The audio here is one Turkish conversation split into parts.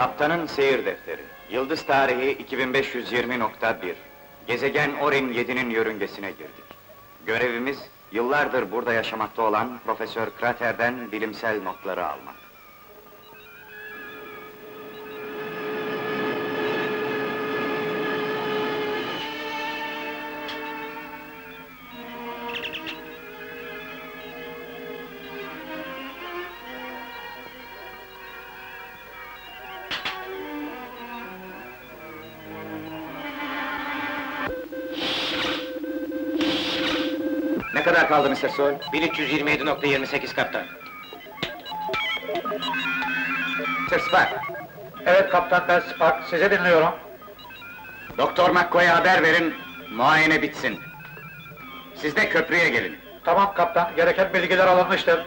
Kaptanın seyir defteri. Yıldız tarihi 2520.1. Gezegen Orin 7'nin yörüngesine girdik. Görevimiz, yıllardır burada yaşamakta olan Profesör Krater'den bilimsel notları almak. Ne kadar kaldı Mr. Sol? 1327.28 kaptan. Mr. Spock, Evet kaptan, ben Spock, sizi dinliyorum. Doktor McCoy'a haber verin, muayene bitsin. Siz de köprüye gelin. Tamam kaptan, gereken bilgiler alınmıştır.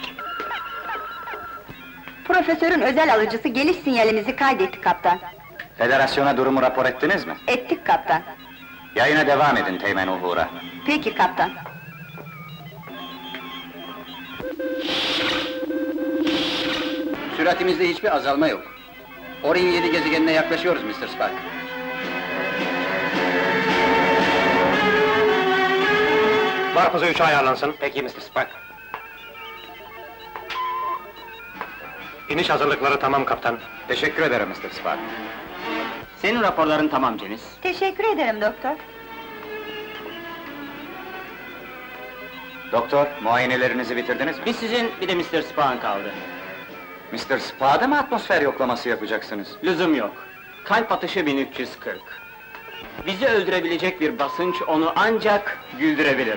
Profesörün özel alıcısı geliş sinyalimizi kaydetti kaptan. Federasyona durumu rapor ettiniz mi? Ettik kaptan. Yayına devam edin Teğmen Uhura. Peki kaptan. Süratimizde hiçbir azalma yok. Orin 7 gezegenine yaklaşıyoruz Mr. Spock. Varp hızı 3'e ayarlansın. Peki Mr. Spock. İniş hazırlıkları tamam kaptan. Teşekkür ederim Mr. Spock. Senin raporların tamam Ceniz. Teşekkür ederim doktor. Doktor, muayenelerinizi bitirdiniz mi? Bir sizin, bir de Mr. Spock'ın kaldı. Mr. Spock'a mı atmosfer yoklaması yapacaksınız? Lüzum yok. Kalp atışı 1340. Bizi öldürebilecek bir basınç onu ancak güldürebilir.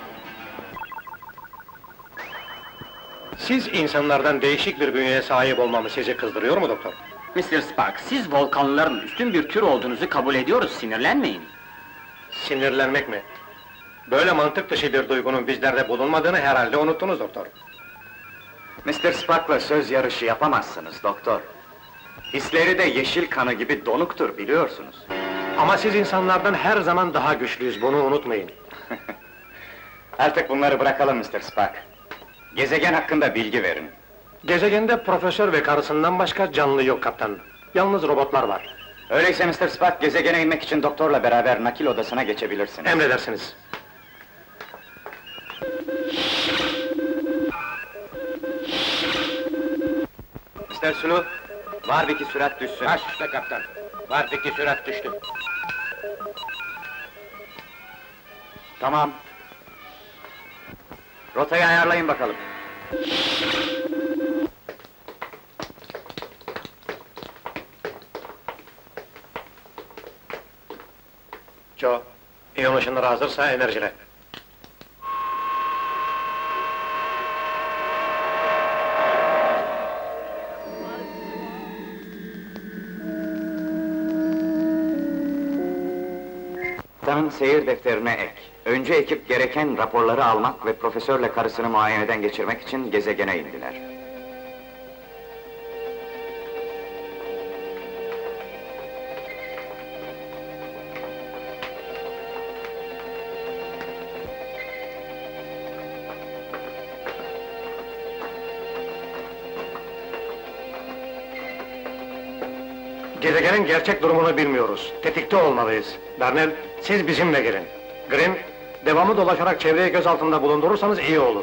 Siz insanlardan değişik bir bünyeye sahip olmamı sizi kızdırıyor mu doktor? Mr. Spock, siz volkanların üstün bir tür olduğunuzu kabul ediyoruz, sinirlenmeyin. Sinirlenmek mi? Böyle mantık dışı bir duygunun bizlerde bulunmadığını herhalde unuttunuz doktor. Mr. Spock'la söz yarışı yapamazsınız doktor. Hisleri de yeşil kanı gibi donuktur biliyorsunuz. Ama siz insanlardan her zaman daha güçlüyüz, bunu unutmayın. Artık bunları bırakalım Mr. Spock. Gezegen hakkında bilgi verin. Gezegende profesör ve karısından başka canlı yok kaptan. Yalnız robotlar var. Öyleyse Mr. Spock, gezegene inmek için doktorla beraber nakil odasına geçebilirsiniz. Emredersiniz. Mr. Sulu, Warwick'i sürat düşsün. Baş üstte kaptan. Warwick'i sürat düştü. Tamam. Rotayı ayarlayın bakalım. Joe, iyon ışınları hazırsa enerjile. Kaptanın seyir defterine ek. Önce ekip gereken raporları almak ve profesörle karısını muayeneden geçirmek için gezegene indiler. Gezegenin gerçek durumunu bilmiyoruz. Tetikte olmalıyız. Darnell, siz bizimle gelin. Grim, devamlı dolaşarak çevreyi göz altında bulundurursanız iyi olur.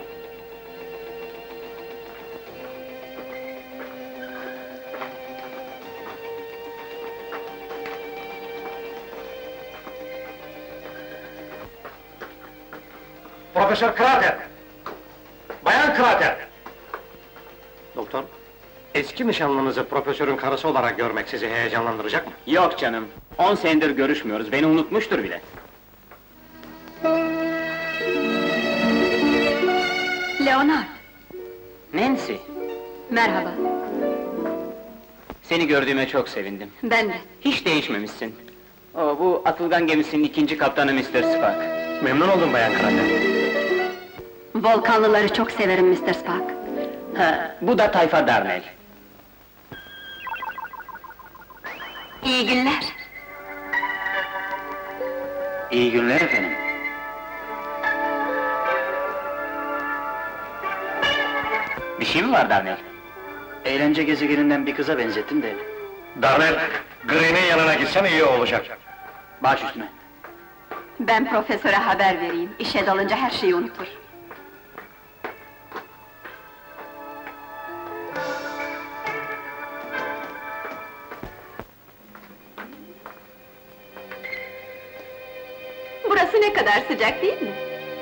Profesör Krater! Bayan Krater! Doktor, eski nişanlınızı profesörün karısı olarak görmek sizi heyecanlandıracak mı? Yok canım, 10 senedir görüşmüyoruz, beni unutmuştur bile. Leonard, Nancy, merhaba. seni gördüğüme çok sevindim. Ben de. Hiç değişmemişsin. Bu atılgan gemisinin ikinci kaptanı Mr. Spock. Memnun oldum Bayan Krater. Volkanlıları çok severim Mr. Spock. Bu da Tayfa Darnell. İyi günler. İyi günler efendim. Bir şey mi var Darnell? Eğlence gezegeninden bir kıza benzettim de... Darnell, Green'in yanına gitsen iyi olacak. Baş üstüne. Ben profesöre haber vereyim, işe dalınca her şeyi unutur. Burası ne kadar sıcak değil mi?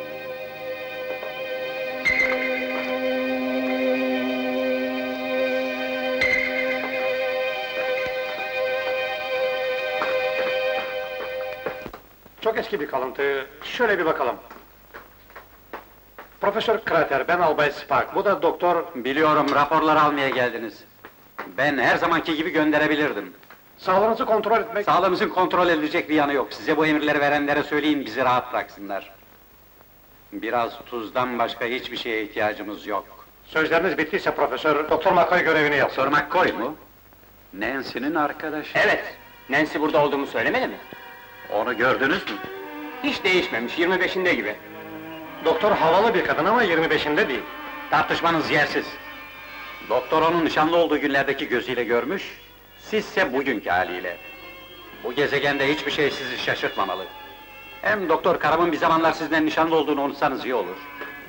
Çok eski bir kalıntı, şöyle bir bakalım. Profesör Krater, ben Albay Spark, bu da doktor... Biliyorum, raporları almaya geldiniz. Ben her zamanki gibi gönderebilirdim. Sağlığınızı kontrol etmek... Sağlığımızın kontrol edilecek bir yanı yok. Size bu emirleri verenlere söyleyin, bizi rahat bıraksınlar. Biraz tuzdan başka hiçbir şeye ihtiyacımız yok. Sözleriniz bittiyse profesör, Doktor McCoy görevini yapsın. Doktor McCoy mu? Nancy'nin arkadaşı. Evet, Nancy burada olduğumu söylemedi mi? Onu gördünüz mü? Hiç değişmemiş, 25'inde gibi. Doktor havalı bir kadın ama 25'inde değil. Tartışmanız yersiz. Doktor onun nişanlı olduğu günlerdeki gözüyle görmüş, sizse bugünkü haliyle. Bu gezegende hiçbir şey sizi şaşırtmamalı. Hem doktor karımın bir zamanlar sizden nişanlı olduğunu unutsanız iyi olur.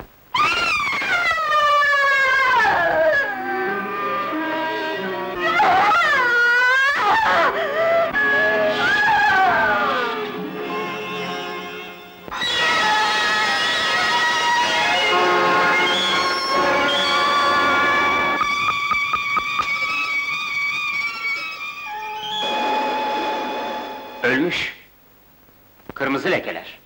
Ölmüş. Kırmızı lekeler.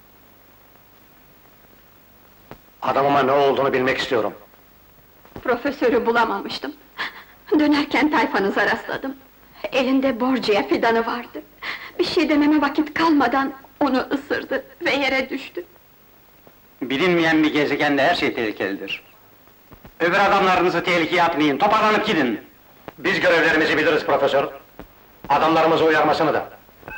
Adamıma ne olduğunu bilmek istiyorum. Profesörü bulamamıştım. Dönerken tayfanıza rastladım. Elinde borcaya fidanı vardı. Bir şey dememe vakit kalmadan onu ısırdı ve yere düştü. Bilinmeyen bir gezegende her şey tehlikelidir. Öbür adamlarınızı tehlikeye atmayın, toparlanıp gidin! Biz görevlerimizi biliriz profesör. Adamlarımızı uyarmasını da.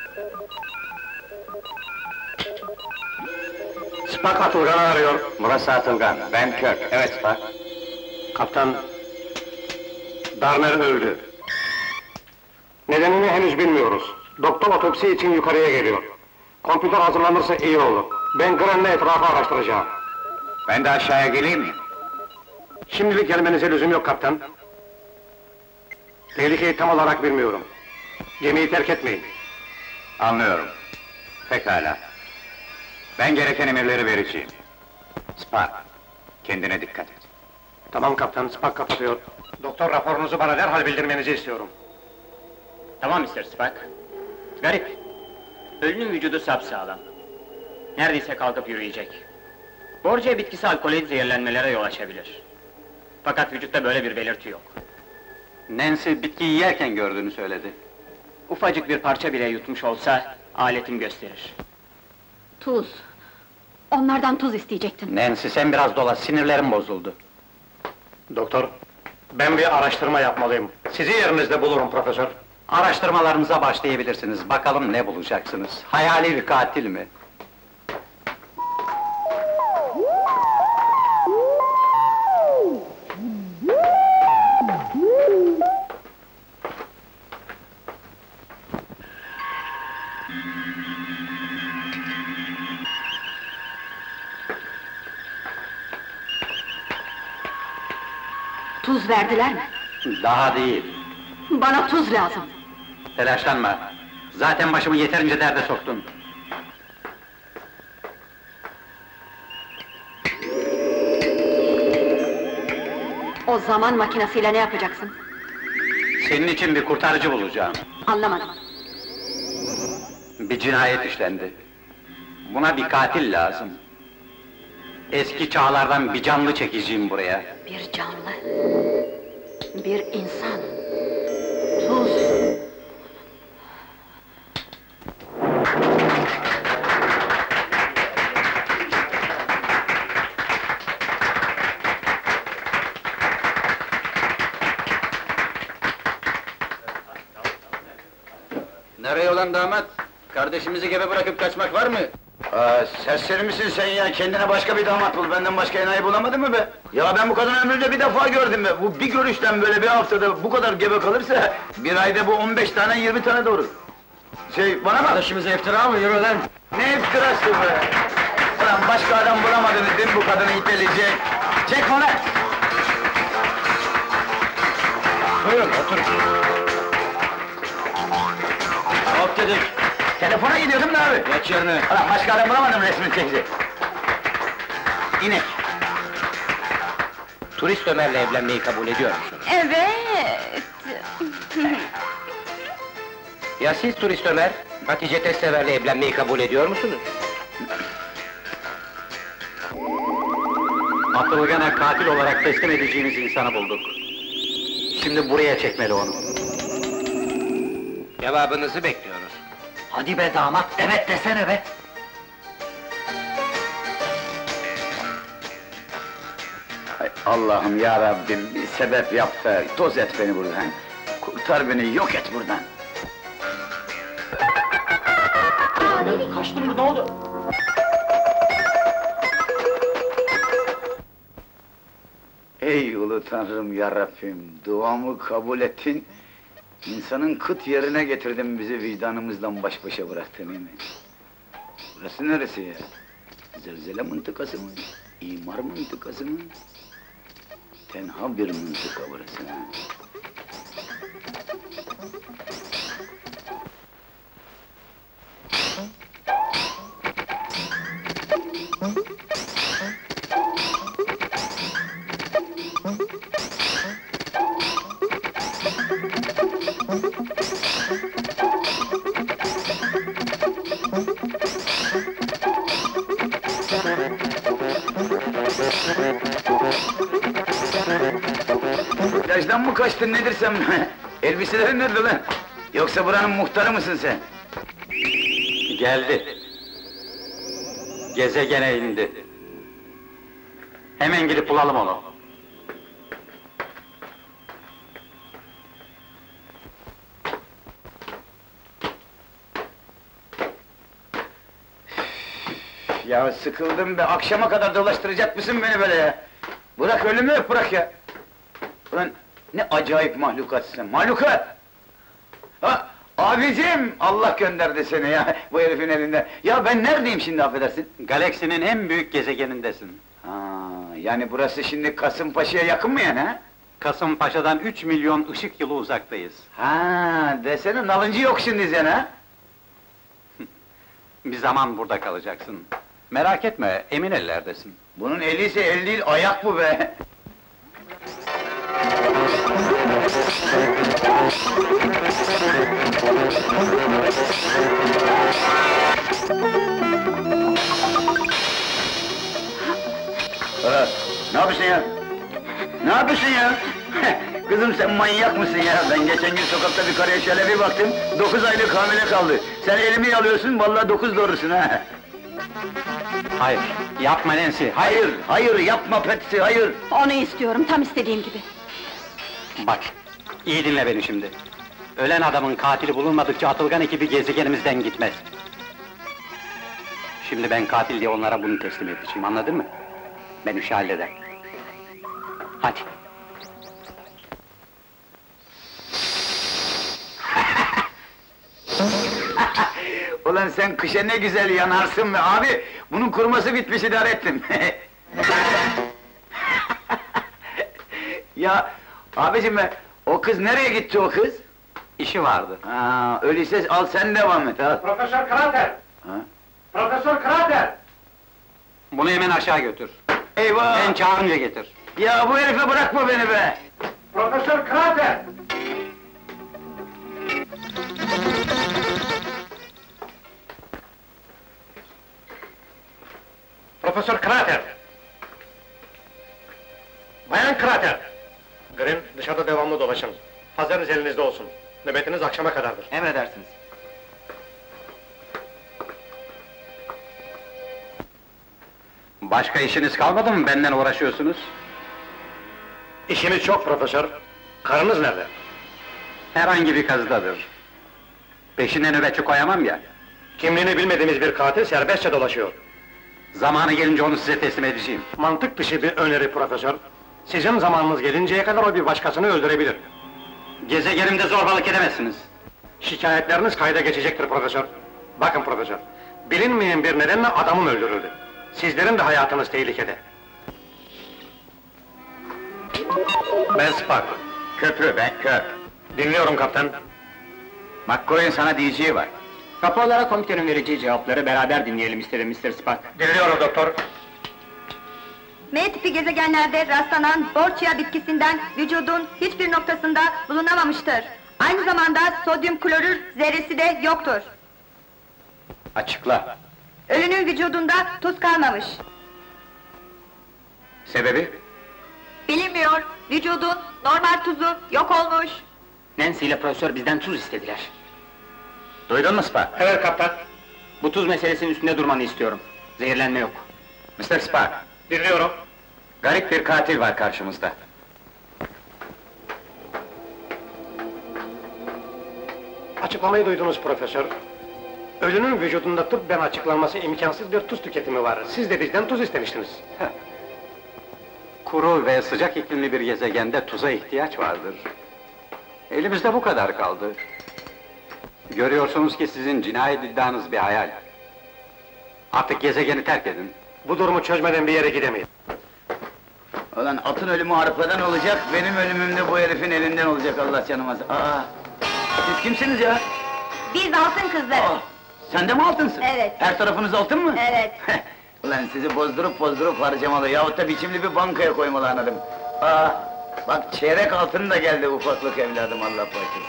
Spark Atılgan'ı arıyor. Burası Atılgan, ben Kirk. Evet Spark. Kaptan... Darner öldü. Nedenini henüz bilmiyoruz. Doktor otopsi için yukarıya geliyor. Kompüter hazırlanırsa iyi olur. Ben Gren'le etrafı araştıracağım. Ben de aşağıya geleyim mi? Şimdilik gelmenize lüzum yok kaptan. Tehlikeyi tam olarak bilmiyorum. Gemiyi terk etmeyin. Anlıyorum. Pekala. Ben gereken emirleri vereceğim. Spark, kendine dikkat et. Tamam kaptan, Spark kapatıyor. Doktor raporunuzu bana derhal bildirmenizi istiyorum. Tamam Mr. Spock. Garip. Ölünün vücudu sapsağlam. Neredeyse kalkıp yürüyecek. Borcaya bitkisi alkolü zehirlenmelere yol açabilir. Fakat vücutta böyle bir belirti yok. Nancy bitkiyi yerken gördüğünü söyledi. Ufacık bir parça bile yutmuş olsa, aletim gösterir. Tuz. Onlardan tuz isteyecektin. Nancy sen biraz dolaş, sinirlerim bozuldu. Doktor, ben bir araştırma yapmalıyım. Sizi yerinizde bulurum profesör. Araştırmalarınıza başlayabilirsiniz, bakalım ne bulacaksınız? Hayali bir katil mi? Tuz verdiler mi? Daha değil. Bana tuz lazım. Telaşlanma. Zaten başımı yeterince derde soktun. O zaman makinesiyle ne yapacaksın? Senin için bir kurtarıcı bulacağım. Anlamadım. Bir cinayet işlendi. Buna bir katil lazım. Eski çağlardan bir canlı çekeceğim buraya. Bir canlı. Bir insan. Tuz. Nereye olan damat? Kardeşimizi gebe bırakıp kaçmak var mı? Serseri misin sen ya? Kendine başka bir damat bul, benden başka enayi bulamadın mı be? Ya ben bu kadını ömrümde bir defa gördüm be! Bu bir görüşten böyle bir haftada bu kadar gebe kalırsa... ...bir ayda bu 15 tane, 20 tane doğurur. Bana bak! Kardeşimize iftira mı? Yürü lan! Ne iftirası be! Ulan başka adam bulamadınız değil mi bu kadını iteleyecek? Çek onu! Buyurun, oturun. Hop dedik! Telefona gidiyordum da abi! Geç yerine. Ulan başka adam bulamadım resmini çekecek! İnek! Turist Ömer'le evlenmeyi kabul ediyor musun? Evet. Ya siz Turist Ömer, Hatice Testever'le evlenmeyi kabul ediyor musunuz? Atılgan'a katil olarak teslim edeceğimiz insanı bulduk. Şimdi buraya çekmeli onu. Cevabınızı bekliyoruz. Hadi be damat, evet desene be! Ay Allah'ım ya Rabbim, bir sebep yap da toz et beni buradan! Kurtar beni, yok et buradan! Kaçtın mı, ne oldu? Ey ulu Tanrım ya Rabbim, duamı kabul ettin, insanın kıt yerine getirdin bizi vicdanımızla baş başa bıraktın değil mi? Burası neresi ya? Zelzele mıntıkası mı? İmar mıntıkası mı? Tenha bir mıntıka burası ha! Plajdan mı kaçtın nedir sen? Elbiselerin nerede lan? Yoksa buranın muhtarı mısın sen? Geldi. Gezegene indi. Hemen gidip bulalım onu. Ya sıkıldım be, akşama kadar dolaştıracak mısın beni böyle ya? Bırak ölümü öp, bırak ya! Ulan ne acayip mahlukatsın, mahlukat! Ha, abicim! Allah gönderdi seni ya, bu herifin elinde! Ya ben neredeyim şimdi affedersin? Galaksinin en büyük gezegenindesin. Ha, yani burası şimdi Kasımpaşa'ya yakın mı yani ha? Kasımpaşa'dan 3 milyon ışık yılı uzaktayız. Ha, desene nalıncı yok şimdi sen ha? Bir zaman burada kalacaksın. Merak etme, emin ellerdesin. Bunun eli ise el değil, ayak bu be! Ne yapıyorsun ya? Ne yapıyorsun ya? Kızım sen manyak mısın ya? Ben geçen gün sokakta bir karıya şöyle bir baktım, 9 aylık hamile kaldı. Sen elimi yalıyorsun, vallahi 9 doğrusun ha! Hayır, yapma Nancy, hayır! Hayır, hayır, yapma Patsy, hayır! Onu istiyorum, tam istediğim gibi. Bak, iyi dinle beni şimdi. Ölen adamın katili bulunmadıkça Atılgan ekibi gezegenimizden gitmez. Şimdi ben katil diye onlara bunu teslim edeceğim, anladın mı? Ben işi hallederim. Hadi. Ulan sen kışa ne güzel yanarsın be abi! Bunun kuruması bitmiş, idare ettim! Ya abicim be, o kız nereye gitti o kız? İşi vardı. Ha, öyleyse al sen devam et ha! Profesör Krater! Ha? Profesör Krater! Bunu hemen aşağı götür. Eyvah! Ben çağırınca getir. Ya bu herife bırakma beni be! Profesör Krater! Profesör Krater! Bayan Krater! Grim, dışarıda devamlı dolaşın. Hazırınız elinizde olsun. Nöbetiniz akşama kadardır. Emredersiniz. Başka işiniz kalmadı mı benden uğraşıyorsunuz? İşimiz çok profesör. Karınız nerede? Herhangi bir kazıdadır. Peşine nöbetçi koyamam ya. Kimliğini bilmediğimiz bir katil serbestçe dolaşıyor. Zamanı gelince onu size teslim edeceğim. Mantık dışı bir öneri profesör. Sizin zamanınız gelinceye kadar o bir başkasını öldürebilir. Gezegenimde zorbalık edemezsiniz. Şikayetleriniz kayda geçecektir profesör. Bakın profesör, bilinmeyen bir nedenle adamım öldürüldü. Sizlerin de hayatınız tehlikede. Ben Spark. Köprü ben, Kör. Dinliyorum kaptan. McCoy'un sana diyeceği var. Raporlara komitenin vereceği cevapları beraber dinleyelim istedim Mr. Spock. Dinliyorum doktor. M tipi gezegenlerde rastlanan Borçya bitkisinden vücudun hiçbir noktasında bulunamamıştır. Aynı zamanda sodyum klorür zerresi de yoktur. Açıkla. Ölünün vücudunda tuz kalmamış. Sebebi? Bilinmiyor, vücudun normal tuzu yok olmuş. Nancy ile profesör bizden tuz istediler. Duydun mu Spock? Evet kaptan. Bu tuz meselesinin üstünde durmanı istiyorum. Zehirlenme yok. Mr. Spock, Dinliyorum. garip bir katil var karşımızda. Açıklamayı duydunuz profesör. Ölünün vücudunda tıbben açıklanması imkansız bir tuz tüketimi var. Siz de bizden tuz istemiştiniz. Kuru ve sıcak iklimli bir gezegende tuza ihtiyaç vardır. Elimizde bu kadar kaldı. Görüyorsunuz ki sizin cinayet iddianız bir hayal. Artık gezegeni terk edin. Bu durumu çözmeden bir yere gidemeyiz. Ulan atın ölümü arpadan olacak, benim ölümüm de bu herifin elinden olacak Allah canıma. Aa! Siz kimsiniz ya? Biz altın kızlarız. Aa! Sen de mi altınsın? Evet. Her tarafınız altın mı? Evet. Ulan sizi bozdurup harcamalı yahut da biçimli bir bankaya koymalı anladım. Aa! Bak çeyrek altın da geldi ufaklık evladım Allah bağışlasın.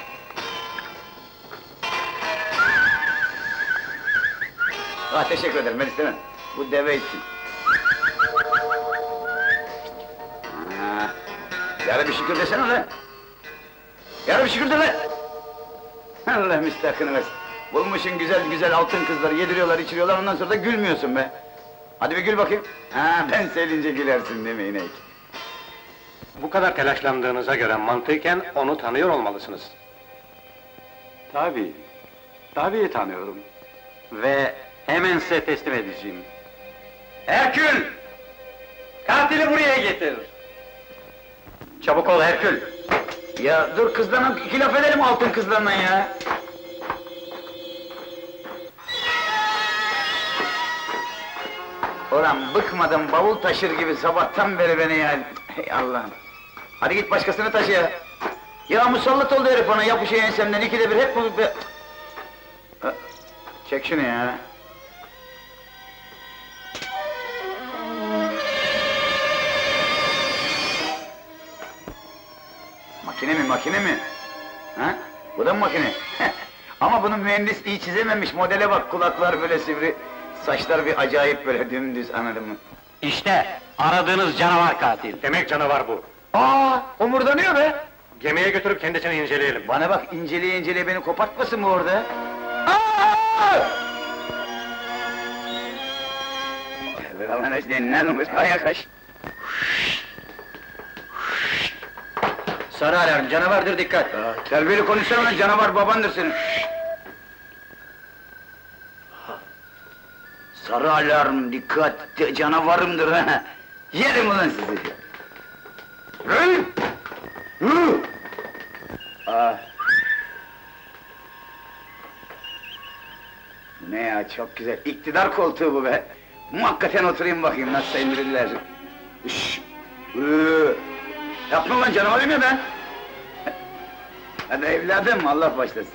Ah teşekkür ederim ben istemem. Bu deve için. Yarı bir şükür desene lan! Yarı bir şükür de lan! Allah müstahakını versin! Bulmuşsun güzel altın kızları, yediriyorlar, içiriyorlar, ondan sonra da gülmüyorsun be! Hadi bir gül bakayım! Ha, ben sevince gülersin değil mi inek? Bu kadar telaşlandığınıza göre mantıken onu tanıyor olmalısınız. Tabii tanıyorum. Ve hemen size teslim edeceğim. Herkül! Katili buraya getir! Çabuk ol Herkül! Ya dur kızlarına, iki laf edelim altın kızlarına ya! Ulan bıkmadım, bavul taşır gibi sabahtan beri beni ya! Hey Allah'ım! Hadi git başkasını taşı ya! Ya musallat oldu herif bana, yapışıyor ensemden, ikide bir hep bu... Ha, çek şunu ya! Makine mi? Ha? Bu da mı makine? Ama bunu mühendis iyi çizememiş, modele bak, kulaklar böyle sivri, saçlar bir acayip böyle dümdüz, anladın mı? İşte aradığınız canavar katil. Demek canavar bu. Aa, omurdanıyor be! Gemiye götürüp kendisini inceleyelim. Bana bak, inceleye beni kopartmasın mı orada? Aa! Lan ne olmuş, ayak aç! Sarı alarm, canavardır dikkat! Terbiyeli konuşsana lan, canavar babandır senin! Sarı alarm, dikkat, canavarımdır ha! Yerim ulan sizi! Ne ya, çok güzel, iktidar koltuğu bu be! Muhakkaten oturayım bakayım, nasıl indirirler! Yapma lan, canavarım ya ben! Hadi evladım, Allah başlasın!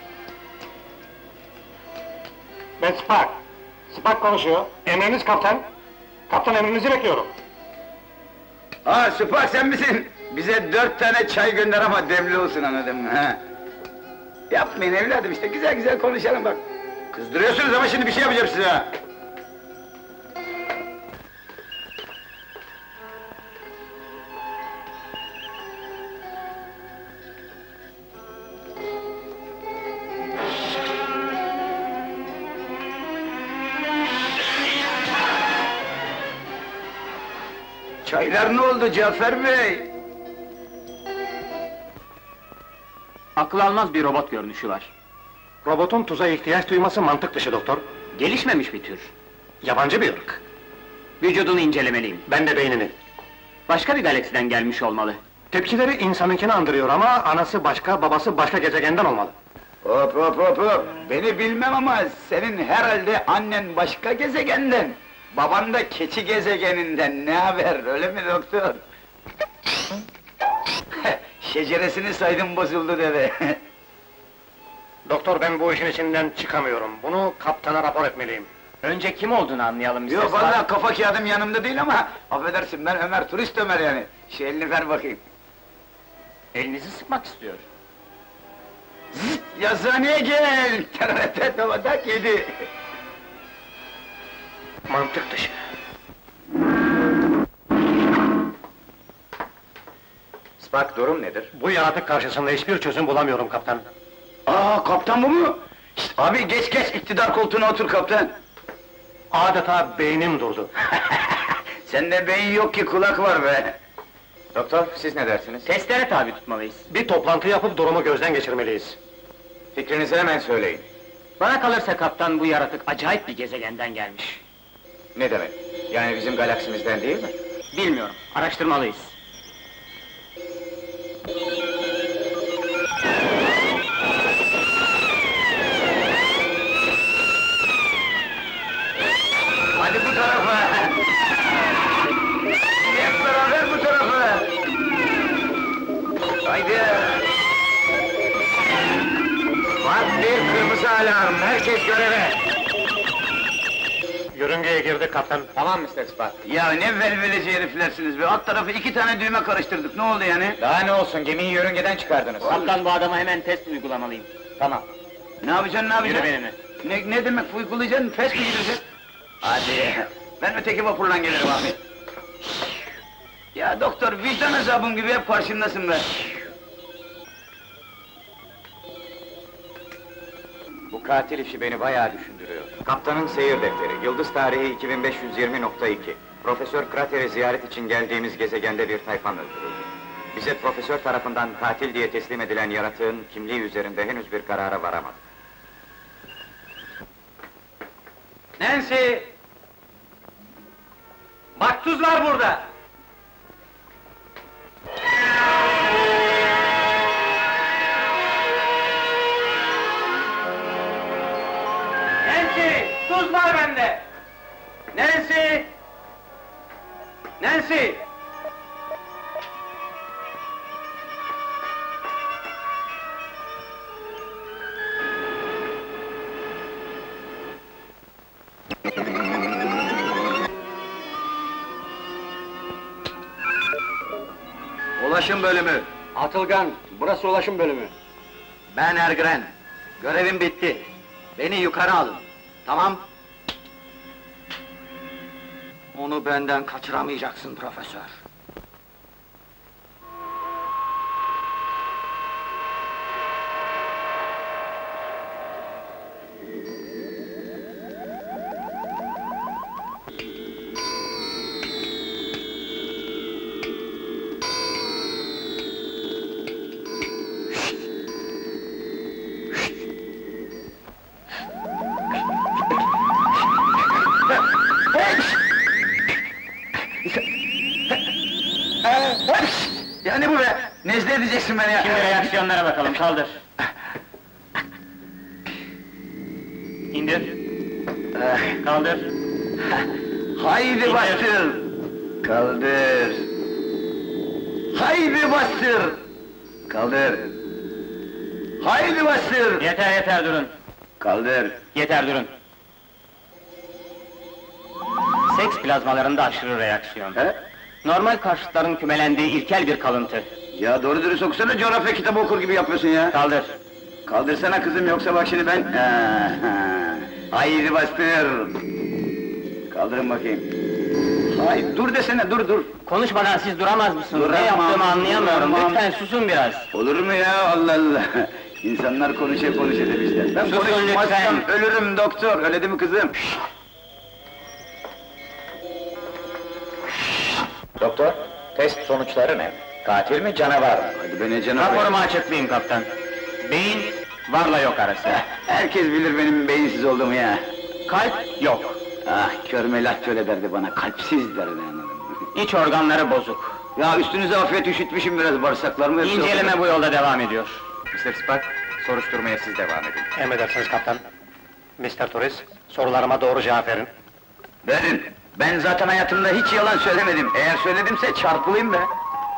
Ben Spark. Spark konuşuyor. Emriniz kaptan. Kaptan emrinizi bekliyorum. Aa, Süper sen misin? Bize 4 tane çay gönder ama demli olsun anladın mı? Ha? Yapmayın evladım işte, güzel konuşalım bak! Kızdırıyorsunuz ama şimdi bir şey yapacağım size ha! Çaylar ne oldu Cafer Bey? Akıl almaz bir robot görünüşü var. Robotun tuza ihtiyaç duyması mantık dışı doktor. Gelişmemiş bir tür. Yabancı bir ırk. Vücudunu incelemeliyim. Ben de beynini. Başka bir galaksiden gelmiş olmalı. Tepkileri insanınkini andırıyor ama anası başka, babası başka gezegenden olmalı. Hop hop hop hop! Beni bilmem ama senin herhalde annen başka gezegenden. Baban da keçi gezegeninden, ne haber, öyle mi doktor? Şeceresini saydım bozuldu deve. Doktor, ben bu işin içinden çıkamıyorum. Bunu kaptana rapor etmeliyim. Önce kim olduğunu anlayalım Mr. Yok Spock. vallahi kafa kağıdım yanımda değil ama... Affedersin, ben Ömer, turist Ömer yani. Şu elini ver bakayım. Elinizi sıkmak istiyor. Zıt, yazıhaneye gel! Terörete tavadak yedi! Mantık dışı. Spock, durum nedir? Bu yaratık karşısında hiçbir çözüm bulamıyorum kaptan. Aa, kaptan bu mu? Şişt, abi geç geç, iktidar koltuğuna otur kaptan! Adeta beynim durdu. Sende beyin yok ki, kulak var be! Doktor, siz ne dersiniz? Testlere tabi tutmalıyız. Bir toplantı yapıp durumu gözden geçirmeliyiz. Fikrinizi hemen söyleyin. Bana kalırsa kaptan, bu yaratık acayip bir gezegenden gelmiş. Ne demek? Yani bizim galaksimizden değil mi? Bilmiyorum, araştırmalıyız. Hadi bu tarafa! Hep beraber bu tarafa! Haydi! Var bir kırmızı alarm, herkes göreve! Yörüngeye girdik kaptan. Tamam Mr. Spock. Ya ne velveleci heriflersiniz be! Alt tarafı 2 tane düğme karıştırdık, ne oldu yani? Daha ne olsun, gemiyi yörüngeden çıkardınız. Kaptan, bu adama hemen test uygulamalıyım. Tamam. Ne yapacaksın, ne yapacaksın? Yürü benimle. Ne demek uygulayacaksın, pes mi gideceksin? Hadi! Ben öteki vapurla gelirim abi. Ya doktor, vicdan azabım gibi hep karşımdasın be! Bu katil işi beni bayağı düşündürüyor. Kaptanın seyir defteri, yıldız tarihi 2520.2. Profesör Krater'i ziyaret için geldiğimiz gezegende bir tayfan öldürüldü. Bize profesör tarafından katil diye teslim edilen yaratığın kimliği üzerinde henüz bir karara varamadık. Nancy! Maktuz var burada! Nancy! Tuz var bende! Nancy! Nancy! Ulaşım bölümü. Atılgan, burası ulaşım bölümü. Ben Ergren. Görevim bitti. Beni yukarı alın. Tamam? Onu benden kaçıramayacaksın profesör. Ya ne bu be? Nezle edeceksin beni ya! Şimdi reaksiyonlara bakalım, kaldır. İndir. Kaldır. Haydi bastır! Kaldır! Haydi bastır! Kaldır! Haydi bastır! Yeter, durun. Kaldır! Yeter, durun. Seks plazmalarında aşırı reaksiyon. He? Normal karşıtların kümelendiği ilkel bir kalıntı. Ya doğru dürüst okusana, coğrafya kitabı okur gibi yapıyorsun ya! Kaldır. Kaldırsana kızım, yoksa bak şimdi ben... Haydi bastır! Kaldırın bakayım! Haydi, dur desene, dur! Konuşmadan siz duramaz mısınız? Duramam, Ne yaptığımı anlayamıyorum. duramam. Lütfen susun biraz. Olur mu ya, Allah Allah! İnsanlar konuşa demişler. Ben Susun konuşmazsam lütfen. ölürüm doktor, öyle değil mi kızım? Doktor, test sonuçları ne? Katil mi, canavar mı? Hadi be, ne canavar! Raporumu açıklayayım kaptan. Beyin Varla yok arası. Herkes bilir benim beyinsiz olduğumu ya. Kalp yok. Ah, kör melat öyle derdi bana, kalpsiz derdi anladın mı? İç organları bozuk. Ya üstünüze afiyet üşütmüşüm biraz, bağırsaklarımı hepsi İnceleme bu yolda devam ediyor. Mr. Spock, soruşturmaya siz devam edin. Emredersiniz kaptan. Mr. Turist, sorularıma doğru cevap verin. Verin! Ben zaten hayatımda hiç yalan söylemedim. Eğer söyledimse çarpılayım be!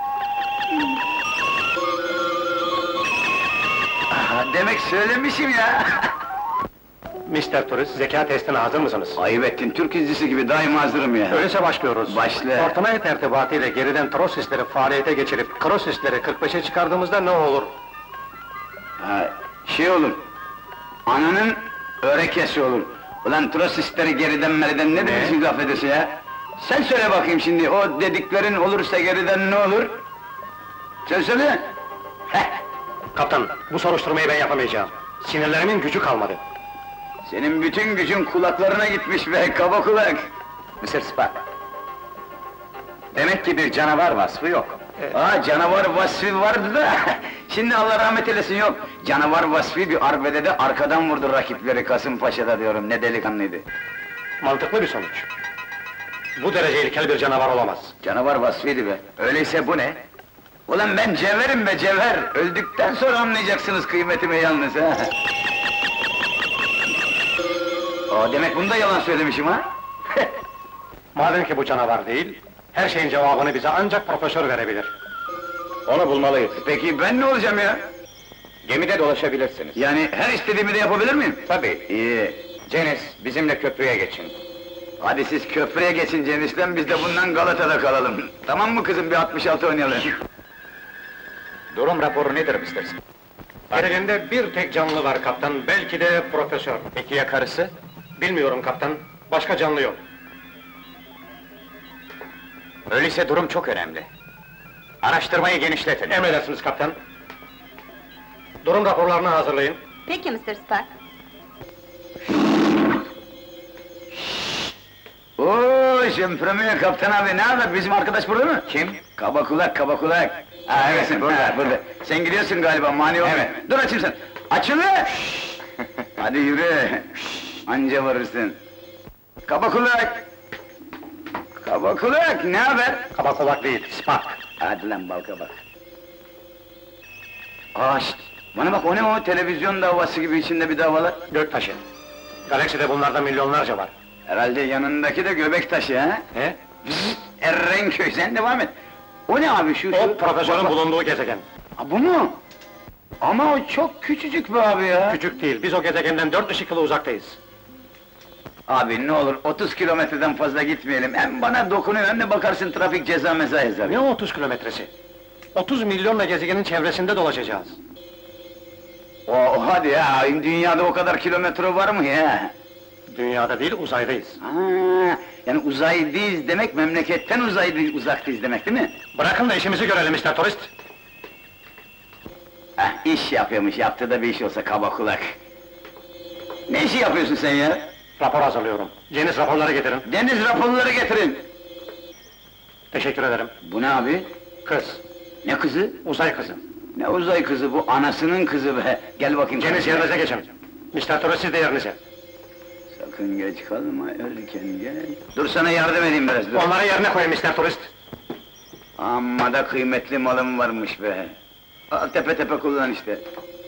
Aha, demek söylemişim ya! Mr. Turist, zeka testine hazır mısınız? Ayıp ettin, Türk dizisi gibi daima hazırım ya! Öyleyse başlıyoruz. Başla. Ortamaya tertibatıyla geriden trosisleri faaliyete geçirip krosisleri 45'e çıkardığımızda ne olur? Ha, şey olur, ananın örekesi olur. Ulan trosisleri geriden meriden ne demişsin laf edesi ya? Sen söyle bakayım şimdi, o dediklerin olursa geriden ne olur? Sen söyle! Heh! Kaptan, bu soruşturmayı ben yapamayacağım. Sinirlerimin gücü kalmadı. Senin bütün gücün kulaklarına gitmiş be, kaba kulak! Mr. Spock, demek ki bir canavar vasfı yok. Aa, canavar vasfı vardı da, şimdi Allah rahmet eylesin yok. Canavar vasfı bir arbedede arkadan vurdu rakipleri Kasımpaşa'da diyorum, ne delikanlıydı. Mantıklı bir sonuç. Bu derece ilkel bir canavar olamaz. Canavar vasfıydı be. Öyleyse bu ne? Ulan ben cevherim be cevher! Öldükten sonra anlayacaksınız kıymetimi yalnız ha! Aa, demek bunda yalan söylemişim ha? Madem ki bu canavar değil, her şeyin cevabını bize ancak profesör verebilir. Onu bulmalıyız. Peki ben ne olacağım ya? Gemide dolaşabilirsiniz. Yani her istediğimi de yapabilir miyim? Tabii. İyi. Cenis, bizimle köprüye geçin. Hadi siz köprüye geçin Ceniş'ten, biz de bundan Galata'da kalalım. Tamam mı kızım, bir 66 oynayalım? Durum raporu nedir Mr. Spock? Gezegende bir tek canlı var kaptan, belki de profesör. Peki ya karısı? Bilmiyorum kaptan, başka canlı yok. Öyleyse durum çok önemli. Araştırmayı genişletin. Emredersiniz kaptan. Durum raporlarını hazırlayın. Peki Mr. Spock. Oo, Şempremiye kaptan abi, ne haber? Bizim arkadaş burada mı? Kim? Kaba kulak, kaba kulak. Ha, evet, burada. Sen gidiyorsun galiba, mani olma. Evet. Dur açayım sen. Açılı! Hadi yürü. Anca varırsın. Kaba kulak! Kaba kulak, ne haber? Kaba kulak değil, Spock. Hadi lan bal kabak. Aa, şşt! Bana bak, o ne o? Televizyon davası gibi içinde bir davalar. Göktaşı. Galakside bunlardan milyonlarca var. Herhalde yanındaki de göbek taşı ha? He? Errenköy, sen devam et. O ne abi şu? O profesörün Bak, bak. bulunduğu gezegen. Ha, bu mu? Ama o çok küçücük be abi ya! Küçük değil, biz o gezegenden 4 ışık yılı uzaktayız. Abi ne olur 30 kilometreden fazla gitmeyelim. Hem bana dokunuyor hem de bakarsın trafik ceza meza yazar. Ne o 30 kilometresi? 30 milyonla gezegenin çevresinde dolaşacağız. O hadi ya, dünyada o kadar kilometre var mı ya? Dünyada değil, uzaydayız. Ha, yani uzaydayız demek, memleketten uzaktayız demek değil mi? Bırakın da işimizi görelim Mr. Turist. Heh, iş yapıyormuş, yaptığı da bir iş olsa kaba kulak. Ne işi yapıyorsun sen ya? Rapor hazırlıyorum. Cenis raporları getirin. Deniz raporları getirin! Teşekkür ederim. Bu ne abi? Kız, Ne kızı? uzay kızı. Ne uzay kızı bu, anasının kızı be! Gel bakayım. Cenis yerinize geçin. Mr. Turist siz de yerinize. Sakın geç kalma, erken gel. Dur sana yardım edeyim biraz, dur. Onları yerine koyun Mr. Turist. Amma da kıymetli malım varmış be! Al tepe tepe kullan işte.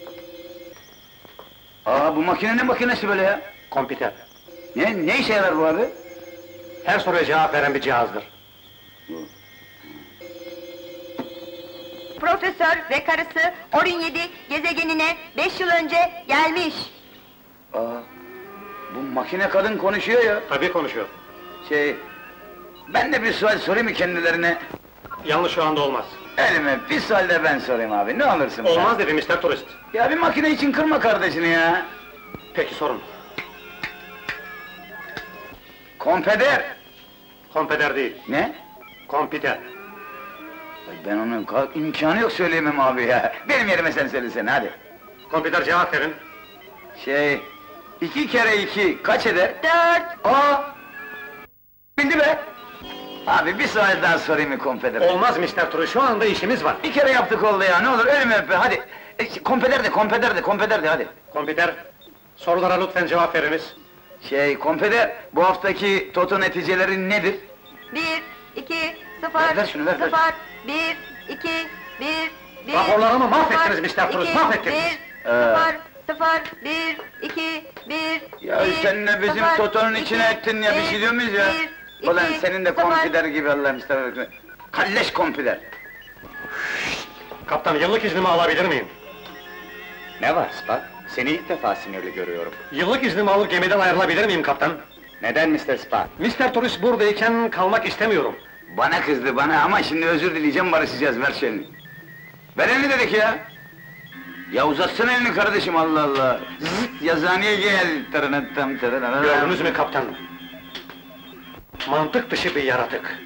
Aa, bu makine ne makinesi böyle ya? Kompüter. Ne işe yarar bu abi? Her soruya cevap veren bir cihazdır. Profesör ve karısı Orin 7 gezegenine 5 yıl önce gelmiş. Aa, bu makine kadın konuşuyor ya. Tabii konuşuyor. Ben de bir sual sorayım mı kendilerine? Yalnız şu anda olmaz. Elime bir sual de ben sorayım abi, ne olursun be? Olmaz dedi Mr. Turist. Ya bir makine için kırma kardeşini ya! Peki sorun. Kompeder! Kompüter değil, Ne? kompüter. Ay, ben onun imkanı yok söyleyemem abi ya! Benim yerime sen söylesene, hadi! Kompüter cevap verin. 2 kere 2 kaç eder? 4. Aa! Bildi be! Abi bir sual daha sorayım mı konfeder? Olmaz Mr. Turist, şu anda işimiz var. Bir kere yaptık oldu ya, ne olur elimi öp be, hadi! Kompeder de hadi. Kompüter, sorulara lütfen cevap veriniz. Kompeder, bu haftaki toto neticeleri nedir? 1, 2, 0, Ver şunu, ver. 0, 1, 2, 1, 1... Raporlarımı mahvettiniz Mr. Turist, mahvettiniz! 0, 0, 1, 2, 1... Ya sen ne bizim totonun içine ettin ya, bir şey diyor muyuz ya? Ulan senin de kompüder gibi Allah'ım ister. Kalleş kompüder! Kaptan, yıllık iznimi alabilir miyim? Ne var Spock? Seni ilk defa sinirli görüyorum. Yıllık iznimi alır gemiden ayrılabilir miyim kaptan? Neden Mr. Spock? Mr. Turist buradayken kalmak istemiyorum. Bana kızdı bana ama şimdi özür dileyeceğim, barışacağız, ver şu elini. Ver elini dedik ya! Ya uzatsana elini kardeşim, Allah Allah! Zıt, yazıhaneye gel! Gördünüz mü kaptan? Mantık dışı bir yaratık.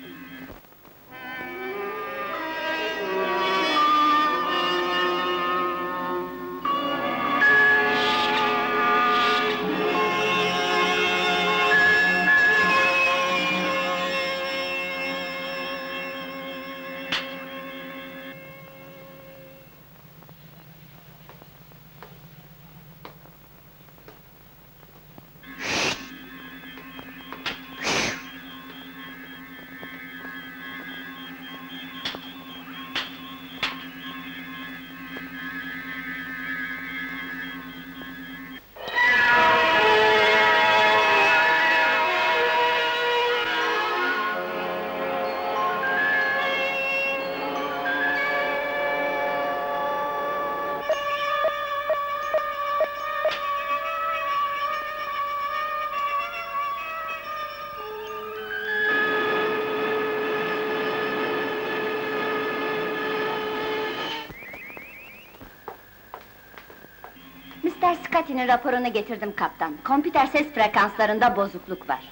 Mr. Scotty'nin raporunu getirdim kaptan. Kompüter ses frekanslarında bozukluk var.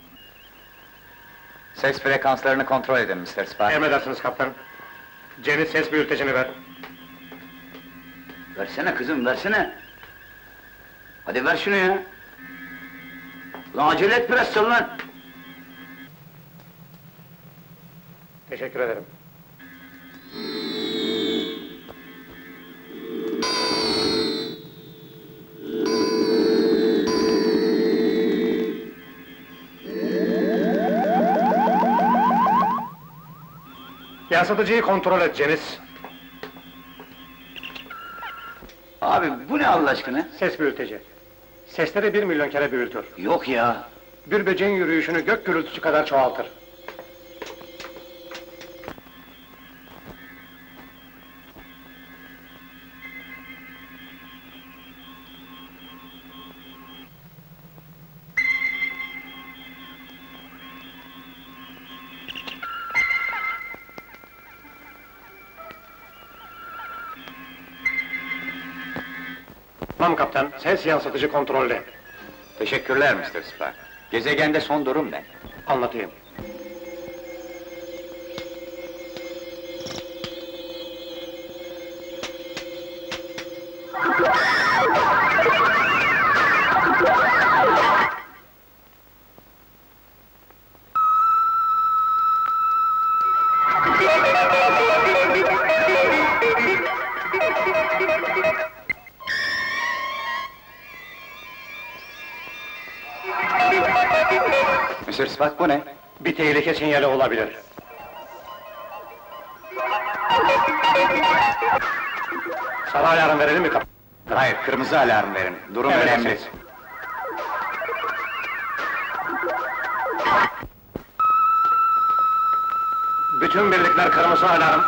Ses frekanslarını kontrol edin Mr. Spock. Emredersiniz kaptan. Cennet ses bültecini ver. Versene kızım, versene! Hadi ver şunu ya! Lan acele et biraz, sal lan! Teşekkür ederim. Yansıtıcıyı kontrol et Cennet. Abi bu ne Allah aşkına? Ses bülteci. Sesleri 1 milyon kere büyütür. Yok ya! Bir böceğin yürüyüşünü gök gürültüsü kadar çoğaltır. Tamam kaptan, ses yansıtıcı kontrollü. Teşekkürler Mr. Spock. Gezegende son durum ne? Anlatayım. Mr. Spock bu ne? Bir tehlike sinyali olabilir. Sarı alarm verelim mi kaptan? Hayır, kırmızı alarm verin. Durum önemli. Emredersiniz. Bütün birlikler kırmızı alarm.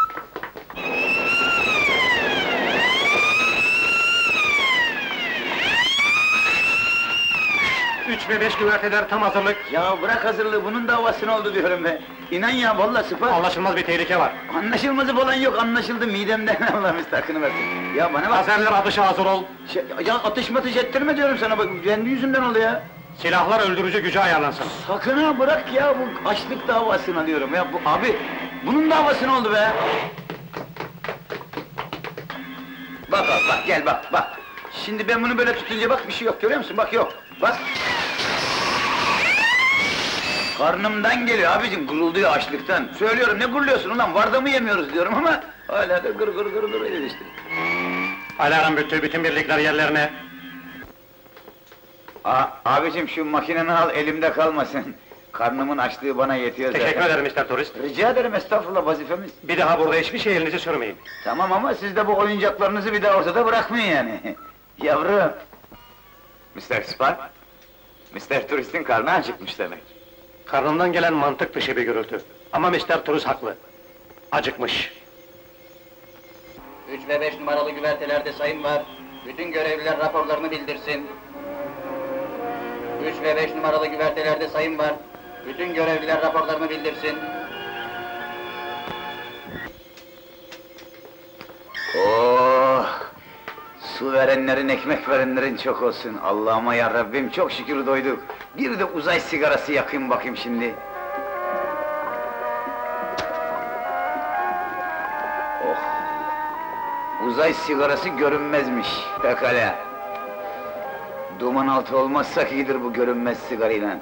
Üç ve 5 güverteler tam hazırlık. Ya bırak hazırlığı, bunun davasına oldu diyorum be! İnan ya, vallahi Sıpa! Anlaşılmaz bir tehlike var. Anlaşılmazı falan yok, anlaşıldı midemden, Allah müstakını versin! Ya bana bak! Lazerler atışa hazır ol. Ya atış matış ettirme diyorum sana, bak kendi yüzümden oldu ya! Silahlar öldürücü gücü ayarlansın. Sakın ha, bırak ya, bu açlık davasına diyorum ya, bu abi! Bunun davasına oldu be! Bak abi, bak gel bak! Şimdi ben bunu böyle tutunca bak, bir şey yok, görüyor musun? Bak yok, bak! Karnımdan geliyor abicim, gurulduyor açlıktan! Söylüyorum, ne guruluyorsun ulan, var da mı yemiyoruz diyorum ama... hala da gır öyle işte. Alarm bitti, bütün birlikler yerlerine. Abicim şu makineni al, elimde kalmasın. Karnımın açlığı bana yetiyor zaten. Teşekkür ederim Mr. Turist. Rica ederim, estağfurullah, vazifemiz. Bir daha burada hiçbir şey elinizi sürmeyin. Tamam ama siz de bu oyuncaklarınızı bir daha ortada bırakmayın yani. Yavrum! Mr. Spark, Mr. Turist'in karnı acıkmış demek. Karnından gelen mantık dışı bir gürültü. Ama Mr. Turist haklı. Acıkmış. 3 ve 5 numaralı güvertelerde sayım var. Bütün görevliler raporlarını bildirsin. 3 ve 5 numaralı güvertelerde sayım var. Bütün görevliler raporlarını bildirsin. Oh! Su verenlerin, ekmek verenlerin çok olsun. Allah'ıma ya Rabbim, çok şükür doyduk. Bir de uzay sigarası yakayım bakayım şimdi. Oh! Uzay sigarası görünmezmiş. Pekala. Duman altı olmazsak iyidir bu görünmez sigarayla.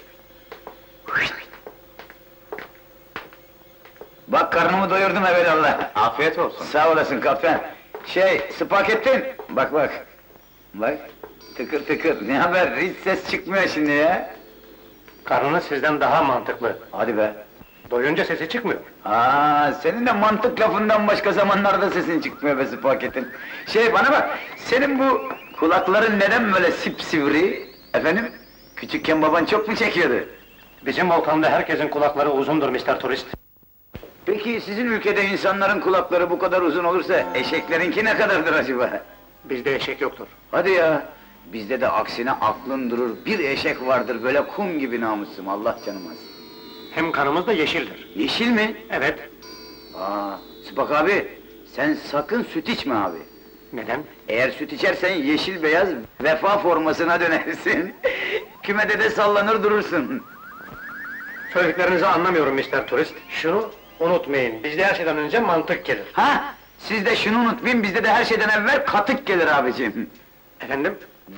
Bak karnımı doyurdum evelallah. Afiyet olsun. Sağ olasın kaptan. Spagettin. Bak bak. Bak. Tıkır tıkır. Ne haber? Hiç ses çıkmıyor şimdi ya. Karnınız sizden daha mantıklı. Hadi be. Doyunca sesi çıkmıyor. Senin de mantık lafından başka zamanlarda sesin çıkmıyor be Spagettin. Bana bak. Senin bu kulakların neden böyle sipsivri? Efendim? Küçükken baban çok mu çekiyordu? Bizim volkanda herkesin kulakları uzundur Mr. Turist. Peki sizin ülkede insanların kulakları bu kadar uzun olursa eşeklerinki ne kadardır acaba? Bizde eşek yoktur. Hadi ya! Bizde de aksine aklın durur, bir eşek vardır böyle kum gibi namussum, Allah canım alsın. Hem kanımız da yeşildir. Yeşil mi? Evet. Bak abi, sen sakın süt içme abi. Neden? Eğer süt içersen yeşil beyaz vefa formasına dönersin. Kümede de sallanır durursun. Söylediklerinizi anlamıyorum Mr. Turist. Şunu unutmayın, bizde her şeyden önce mantık gelir. Siz de şunu unutmayın, bizde de her şeyden evvel katık gelir abicim. Efendim?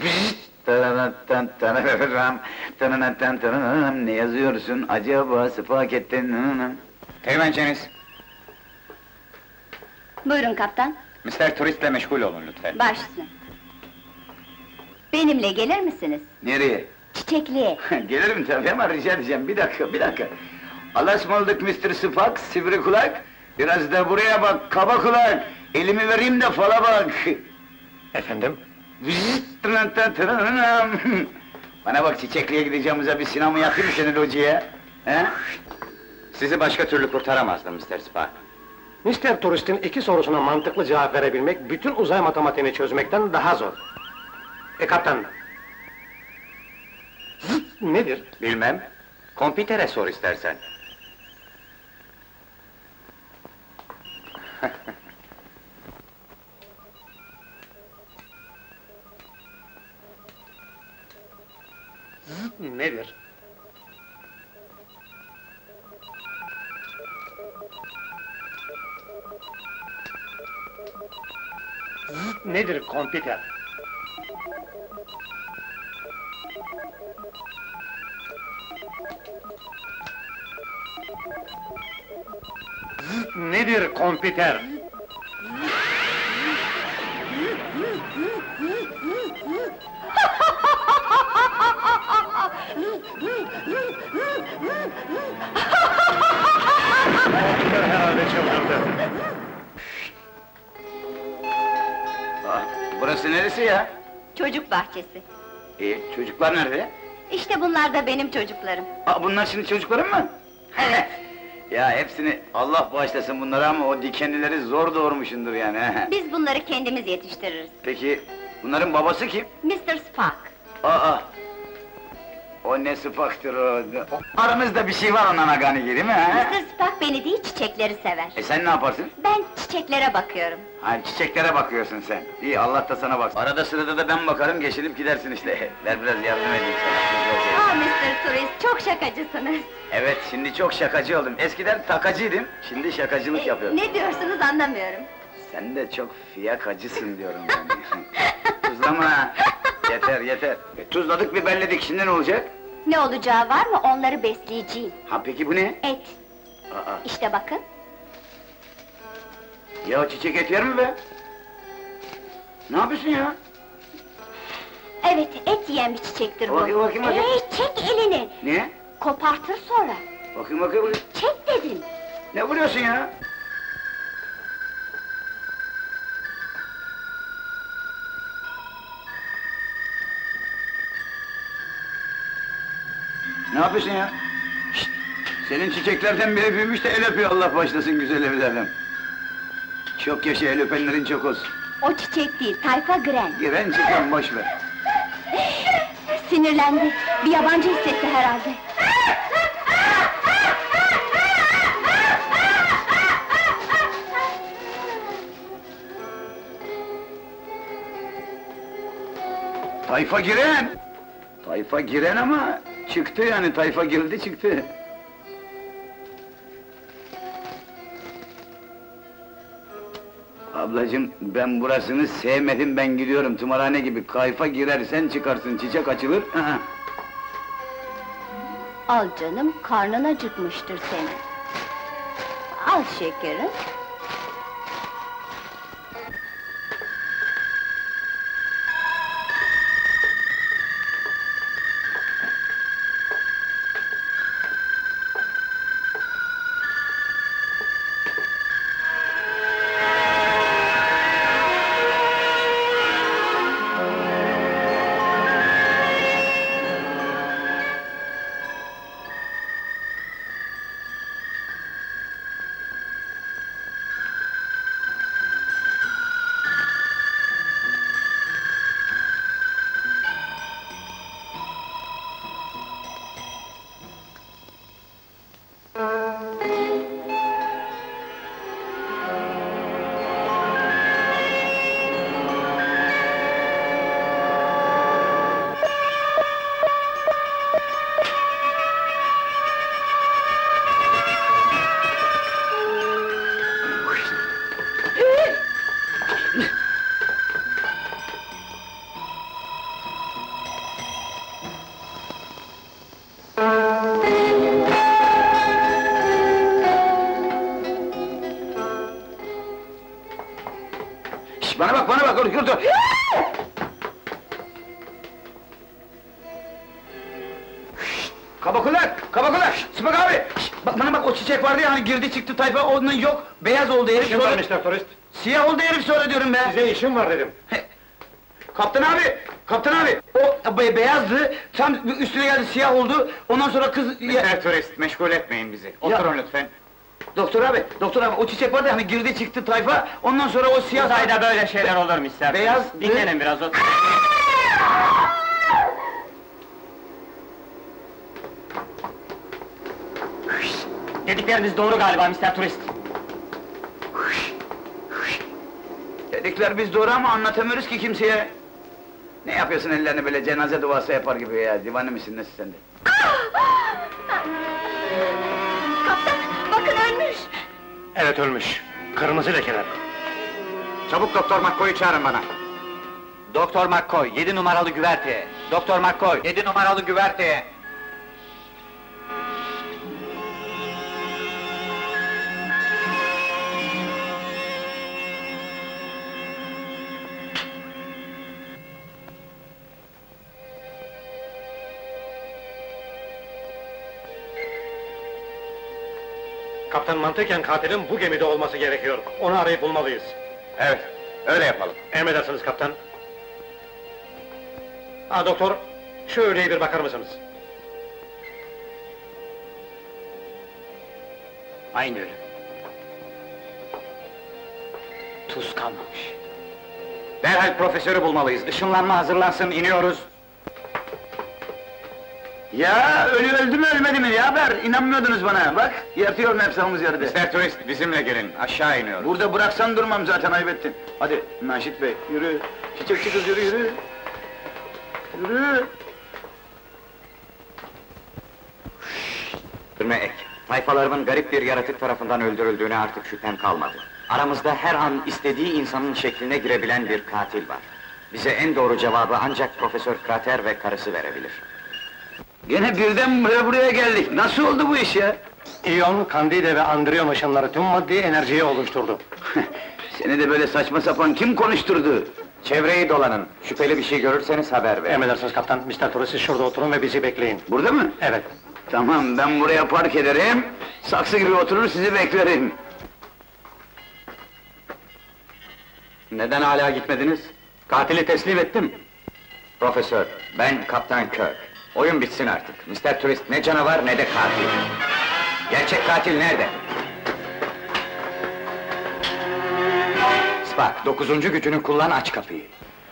Ne yazıyorsun acaba Spagettin? Teğmenceniz, Buyurun kaptan, Mr. Turist'le meşgul olun lütfen. başsın. Benimle gelir misiniz? Nereye? Çiçekliğe. Gelirim tabii ama rica edeceğim, bir dakika. Allah'a ısmarladık Mr. Spark, sivri kulak. Biraz da buraya bak, kaba kulak. Elimi vereyim de fala bak. Efendim? Bana bak, çiçekliğe gideceğimize bir sinema yapayım mı seni locaya? Sizi başka türlü kurtaramazdım Mr. Spark. Mr. Turist'in 2 sorusuna mantıklı cevap verebilmek, bütün uzay matematiğini çözmekten daha zor. Kaptan! Nedir? Bilmem, kompütere sor istersen. Nedir? Nedir kompüter? Nedir kompüter? Herhalde çıldırdı. Burası neresi ya? Çocuk bahçesi. Çocuklar nerede? İşte bunlar da benim çocuklarım. Bunlar şimdi çocukların mı? Evet. Ya hepsini Allah bağışlasın bunları ama o dikenlileri zor doğurmuşsundur yani. Biz bunları kendimiz yetiştiririz. Peki bunların babası kim? Mr. Spark. O ne sıfaktır o? Aranızda bir şey var ondan agani değil mi? Mr. Spark beni değil, çiçekleri sever. Sen ne yaparsın? Ben çiçeklere bakıyorum. Çiçeklere bakıyorsun sen. İyi, Allah da sana bak. Arada sırada da ben bakarım, geçinip gidersin işte. Ver biraz yardım edeyim sana. Mr. Turist, çok şakacısınız. Evet, şimdi çok şakacı oldum. Eskiden takacıydım, şimdi şakacılık yapıyorum. Ne diyorsunuz anlamıyorum. Sen de çok fiyakacısın diyorum yani. Tuzlama! Yeter. Tuzladık, biberledik, şimdi ne olacak? Ne olacağı var mı, onları besleyeceğim. Peki bu ne? Et. İşte bakın. Ya çiçek et yer mi be? Ne yapıyorsun ya? Evet, et yiyen bir çiçektir bu. Bakayım. Çek elini! Ne? Kopartır sonra. Bakayım. Çek dedim. Ne vuruyorsun ya? Ne yapıyorsun ya? Şşt! Senin çiçeklerden biri büyümüş de el öpüyor, Allah başlasın güzel evladım. Çok yaşa, el öpenlerin çok olsun. O çiçek değil, tayfa gren. Giren çıkan boş ver. Sinirlendi, bir yabancı hissetti herhalde. Tayfa giren! Tayfa giren ama çıktı yani, tayfa girdi çıktı. Ablacığım, ben burasını sevmedim, ben gidiyorum tımarhane gibi. Kayfa girersen çıkarsın, çiçek açılır. Aha. Al canım, karnın acıkmıştır senin. Al şekerim. Bana bak, dur! Kabakulak! Sıpak abi! Bana bak, o çiçek vardı ya, hani girdi çıktı tayfa, onun yok, beyaz oldu herif İşim sonra... var Mr. Turist. Siyah oldu herif sonra diyorum ben! Size işim var dedim. Kaptan abi! O beyazdı, tam üstüne geldi siyah oldu, ondan sonra kız... Mr. Turist, meşgul etmeyin bizi. Oturun lütfen. Doktor abi, o çiçek vardı ya, hani girdi çıktı tayfa, ondan sonra o siyah... Uzayda böyle şeyler olur mu ister? Beyaz... Dinlenin biraz, oturun. Dedikleriniz doğru galiba Mr. Turist. Dedikler biz doğru ama anlatamıyoruz ki kimseye. Ne yapıyorsun ellerini böyle cenaze duası yapar gibi ya, divane misin nesin sen de? Kaptan, bakın ölmüş! Evet ölmüş. Kırmızı lekeler. Çabuk Doktor McCoy'u çağırın bana. Doktor McCoy, 7 numaralı güverteye. Doktor McCoy, 7 numaralı güverteye. Kaptan mantıken katilin bu gemide olması gerekiyor. Onu arayıp bulmalıyız. Evet, öyle yapalım. Emredersiniz kaptan. Doktor, şu öğleye bir bakar mısınız? Aynı ölüm. Tuz kalmamış. Derhal profesörü bulmalıyız. Işınlanma hazırlansın, iniyoruz. Ya öldü mü ölmedi mi ya haber? İnanmıyordunuz bana, bak yatıyor nefsamız yerde. Mr. Turist, bizimle gelin, aşağı iniyoruz. Burada bıraksan durmam zaten, ayıp ettin. Hadi Naşit Bey, yürü! Çiçekçi kız yürü! Yürü! Ek, tayfalarımın garip bir yaratık tarafından öldürüldüğüne artık şüphem kalmadı. Aramızda her an istediği insanın şekline girebilen bir katil var. Bize en doğru cevabı ancak Profesör Krater ve karısı verebilir. Gene birden buraya geldik, nasıl oldu bu iş ya? İyon, kandide ve andriyon ışınları tüm maddi enerjiyi oluşturdu. Seni de böyle saçma sapan kim konuşturdu? Çevreyi dolanın. Şüpheli bir şey görürseniz haber verin. Emredersiniz kaptan. Mr. Turi, siz şurada oturun ve bizi bekleyin. Burada mı? Evet. Tamam, ben buraya park ederim. Saksı gibi oturur, sizi beklerim. Neden hala gitmediniz? Katili teslim ettim. Profesör, ben Kaptan Kirk. Oyun bitsin artık. Mr. Turist ne canavar ne de katil. Gerçek katil nerede? Spock, 9. gücünü kullan, aç kapıyı.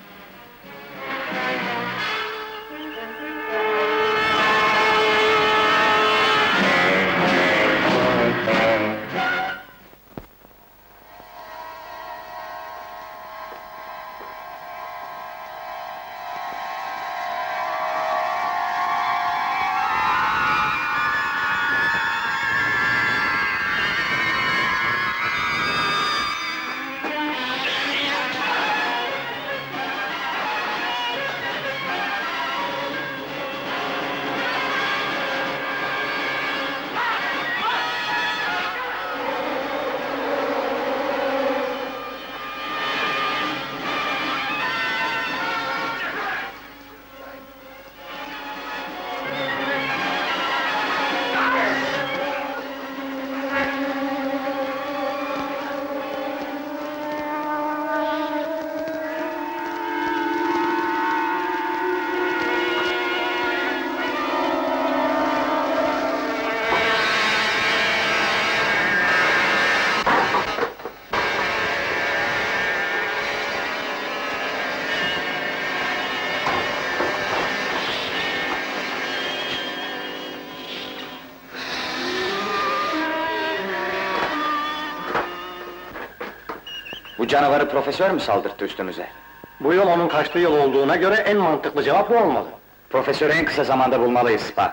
Bu canavarı profesör mü saldırttı üstünüze? Bu yol onun kaçtığı yol olduğuna göre en mantıklı cevap bu olmalı. Profesörü en kısa zamanda bulmalıyız Spock.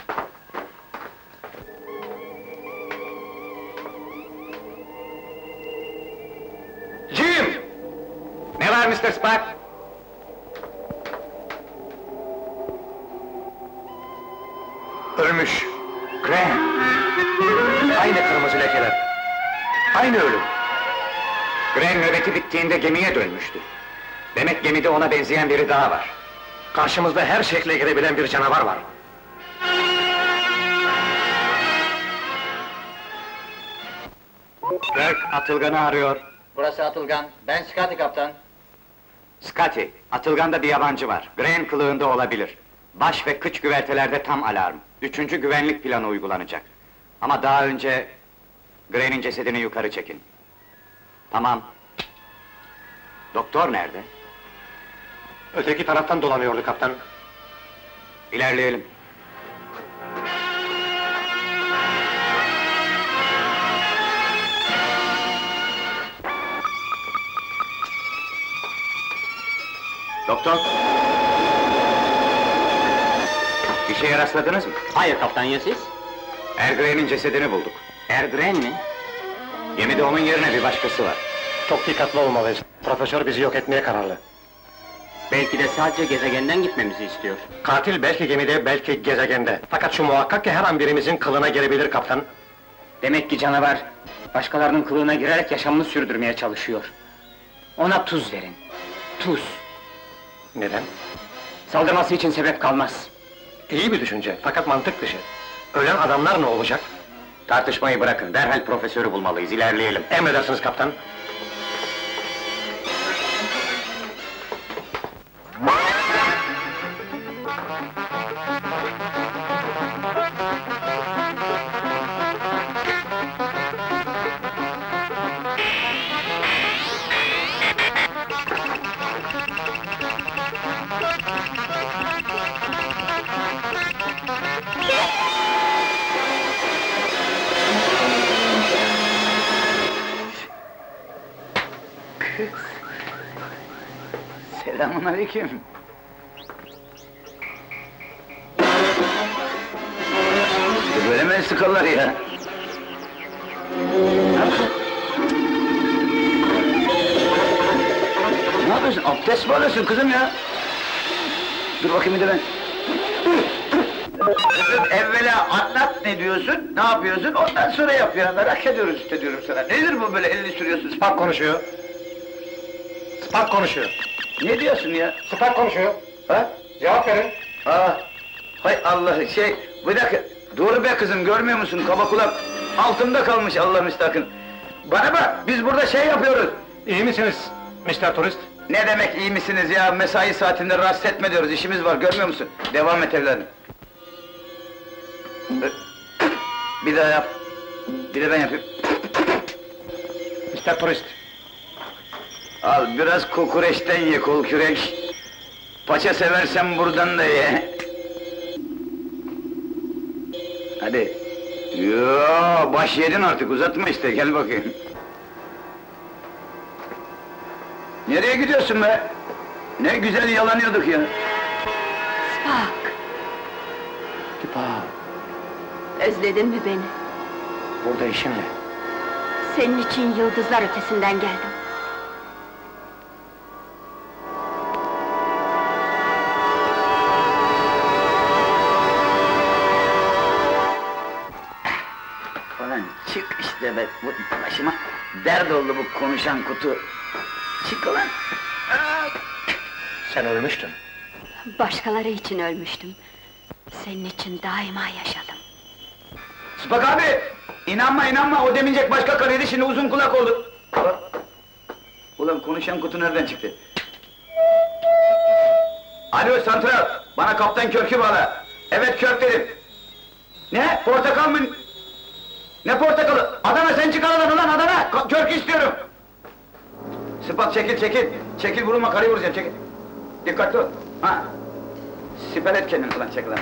Jim! Ne var Mr. Spock? Ölmüş. Graham! Aynı kırmızı lekeler. Aynı ölüm. Graham nöbeti bittiğinde gemiye dönmüştü. Demek gemide ona benzeyen biri daha var. Karşımızda her şekle girebilen bir canavar var. Kirk, Atılgan'ı arıyor. Burası Atılgan, ben Scotty kaptan. Scotty, Atılgan'da bir yabancı var. Graham kılığında olabilir. Baş ve kıç güvertelerde tam alarm. 3. güvenlik planı uygulanacak. Ama daha önce... Graham'in cesedini yukarı çekin. Tamam. Doktor nerede? Öteki taraftan dolanıyordu kaptan. İlerleyelim. Doktor! Bir şeye rastladınız mı? Hayır kaptan, ya siz? Ergren'in cesedini bulduk. Ergren mi? Gemide onun yerine bir başkası var. Çok dikkatli olmalıyız. Profesör bizi yok etmeye kararlı. Belki de sadece gezegenden gitmemizi istiyor. Katil belki gemide, belki gezegende. Fakat şu muhakkak ki her an birimizin kılına girebilir kaptan. Demek ki canavar, başkalarının kılığına girerek yaşamını sürdürmeye çalışıyor. Ona tuz verin. Tuz. Neden? Saldırması için sebep kalmaz. İyi bir düşünce, fakat mantık dışı. Ölen adamlar ne olacak? Tartışmayı bırakın, derhal profesörü bulmalıyız, ilerleyelim. Emredersiniz kaptan. Selamünaleyküm. Böyle mi sıkarlar ya? Ne yapıyorsun? Abdest mi alıyorsun kızım ya? Dur bakayım bir de ben. Evvela anlat ne diyorsun, ne yapıyorsun, ondan sonra yap ya, merak ediyoruz işte diyorum sana. Nedir bu böyle elini sürüyorsun? Spock konuşuyor. Spock konuşuyor. Ne diyorsun ya? Spark konuşuyor. Ha? Cevap verin. Aa, hay Allah, bir dakika, dur be kızım, görmüyor musun, kaba kulak, altında kalmış Allah müstakın. Bana bak, biz burada şey yapıyoruz. İyi misiniz, Mr. Turist? Ne demek iyi misiniz ya, mesai saatinde rahatsız etme diyoruz, işimiz var, görmüyor musun? Devam et evladım. Bir daha yap, bir de ben yapayım. Mr. Turist. Al, biraz kokoreçten ye, kol kürek. Paça seversen buradan da ye. Hadi. Yoo, baş yedin artık, uzatma işte, gel bakayım. Nereye gidiyorsun be? Ne güzel yalanıyorduk ya. Spock, Tipa, özledin mi beni? burada işin ne? Senin için yıldızlar ötesinden geldim. Falan çık işte be, bu başıma dert oldu bu konuşan kutu. Çık ulan! Sen ölmüştün. Başkaları için ölmüştüm. Senin için daima yaşadım. Spak abi! İnanma, o demincek başka karıydı, şimdi uzun kulak oldu. Ulan konuşan kutu nereden çıktı? Alo santral, bana kaptan Körk'ü bağla. Evet Körk dedim. Ne, portakal mı? Ne portakalı? Adana sen çıkar adamı lan, Adana! Körk'ü istiyorum! Spak çekil! Çekil, vurulma, karıyı vuracağım, çekil! Dikkatli ol! Ha! Siper et kendini ulan, çekil lan!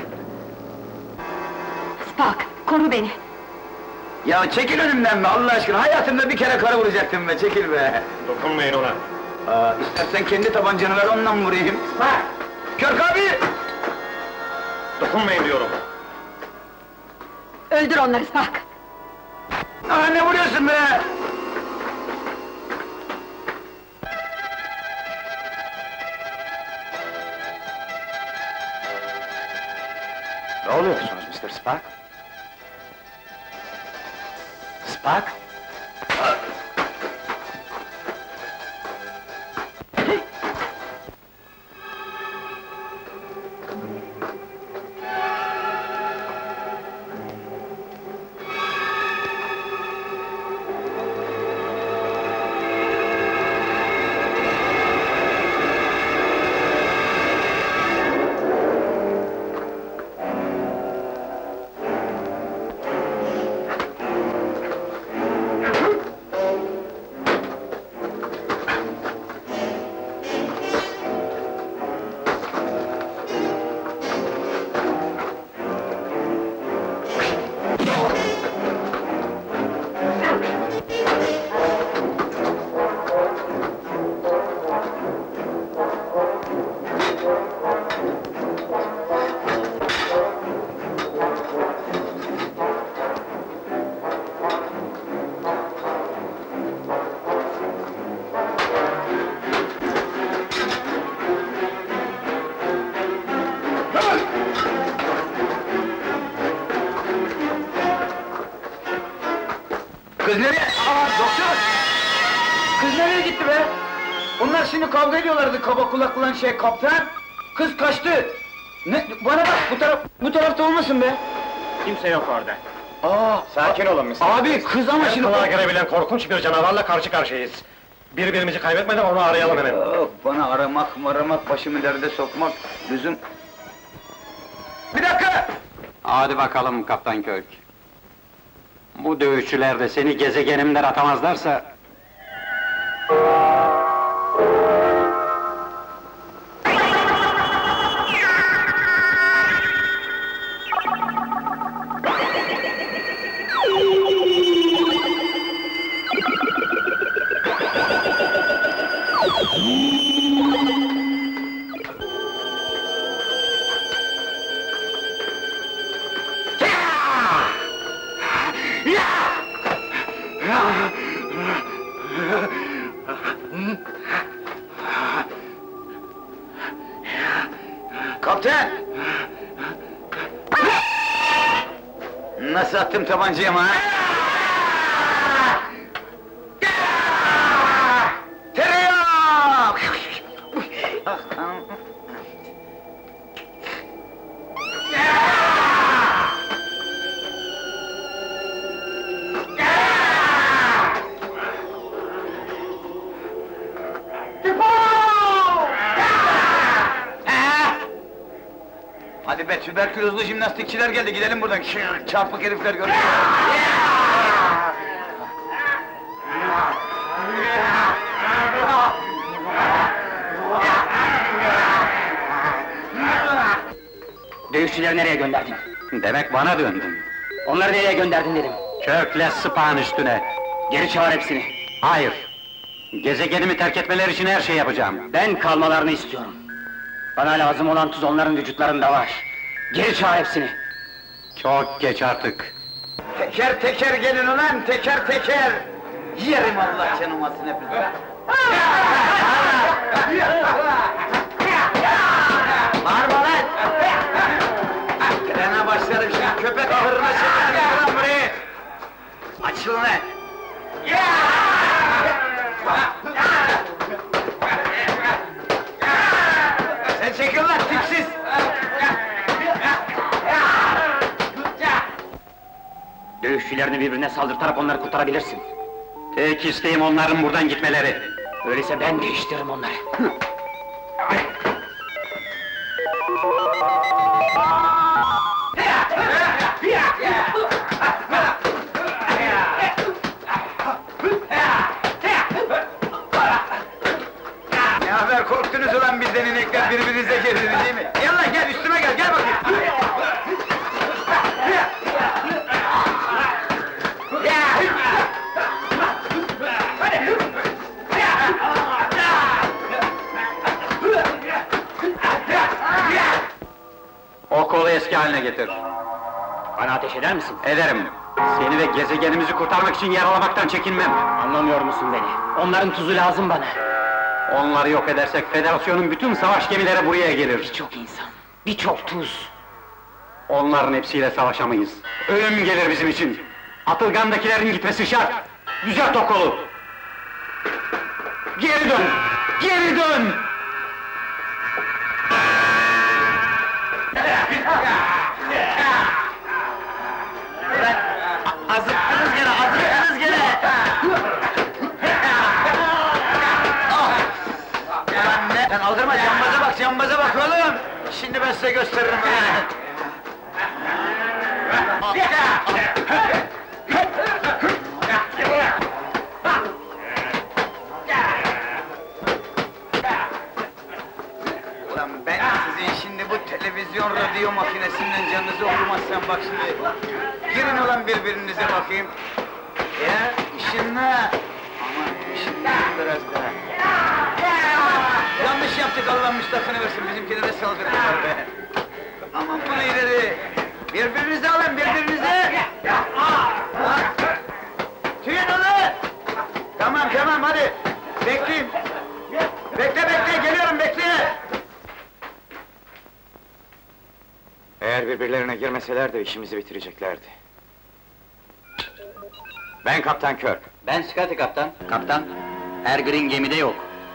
Spock, koru beni! Ya çekil önümden be, Allah aşkına! Hayatımda bir kere karı vuracaktım be, çekil be! Dokunmayın ona. İstersen kendi tabancanı ver, ondan vurayım! Ha! Körk abi! Dokunmayın diyorum. Öldür onları Spock! Ne vuruyorsun be? Ne oluyorsunuz Mr. Spock? Spock? Kız nereye? Doktor! Kız nereye gitti be? Onlar şimdi kavga ediyorlardı, kaba kulak olan kaptan! Kız kaçtı! Ne? Bana bak, bu tarafta olmasın be! Kimse yok orada. Sakin olun Mr. Abi, kız ama şimdi... Kulağa girebilen korkunç bir canavarla karşı karşıyayız. Birbirimizi kaybetmeden onu arayalım hemen. Bana aramak, başımı derde sokmak, lüzum... Bir dakika! Hadi bakalım Kaptan Kirk. Bu dövüşçüler de seni gezegenimden atamazlarsa... Kaptan! Nasıl attım tabancayı ama ha? Tereyağı! Hadi be, tüberkülozlu jimnastikçiler geldi, gidelim buradan. Çarpık herifler görüyor. Dövüşçüleri nereye gönderdin? Demek bana döndün. Onları nereye gönderdin dedim. Kökle sıpağın üstüne. Geri çağır hepsini. Hayır. Gezegenimi terk etmeleri için her şey yapacağım. Ben kalmalarını istiyorum. Bana lazım olan tuz onların vücutlarında var. Geri çağır hepsini. Çok geç artık. Teker teker gelin ulan, teker teker! Yerim Allah canımasını hepinizi! Bağırma lan! Trene başlarım şimdi, köpek ahırına çekerim lan burayı! Açılın lan! Sen çekil lan, tipsiz! Dövüşçülerini birbirine saldırtarak onları kurtarabilirsin. Tek isteğim onların buradan gitmeleri. Öyleyse ben değiştiririm onları. Ne haber, korktunuz ulan bizden inekler, birbirinize girdiniz değil mi? Gel lan gel, üstüme gel, gel bakayım! O kolu eski haline getir. Bana ateş eder misin? Ederim. Seni ve gezegenimizi kurtarmak için yaralamaktan çekinmem. Anlamıyor musun beni? Onların tuzu lazım bana. Onları yok edersek Federasyon'un bütün savaş gemileri buraya gelir. Birçok insan, birçok tuz. Onların hepsiyle savaşamayız. Ölüm gelir bizim için. Atılgandakilerin gitmesi şart. Düzelt o kolu. Geri dön! Geri dön! Azıttınız gene, azıttınız gene! Ulan ne? Sen aldırma, cambaza bak, cambaza bak oğlum! Şimdi ben size gösteririm bunu! Ulan ben sizin şimdi bu televizyon, radyo makinesinden canınızı okumazsam bak şimdi... Girin ulan birbirinize bakayım! Ya, ışınla! Aman, ışınla biraz daha! Yanlış yaptık, Allah müstahakını versin, bizimkilere saldırdılar be! Aman bunu ileri! Birbirinize alın, birbirinize! Tüyün ulan! Tamam, tamam, hadi! Bekleyin! Bekle, bekle, geliyorum, bekle! Eğer birbirlerine girmeseler de işimizi bitireceklerdi. Ben Kaptan Kirk. Ben Scotty kaptan. Kaptan, Ergrin gemide yok.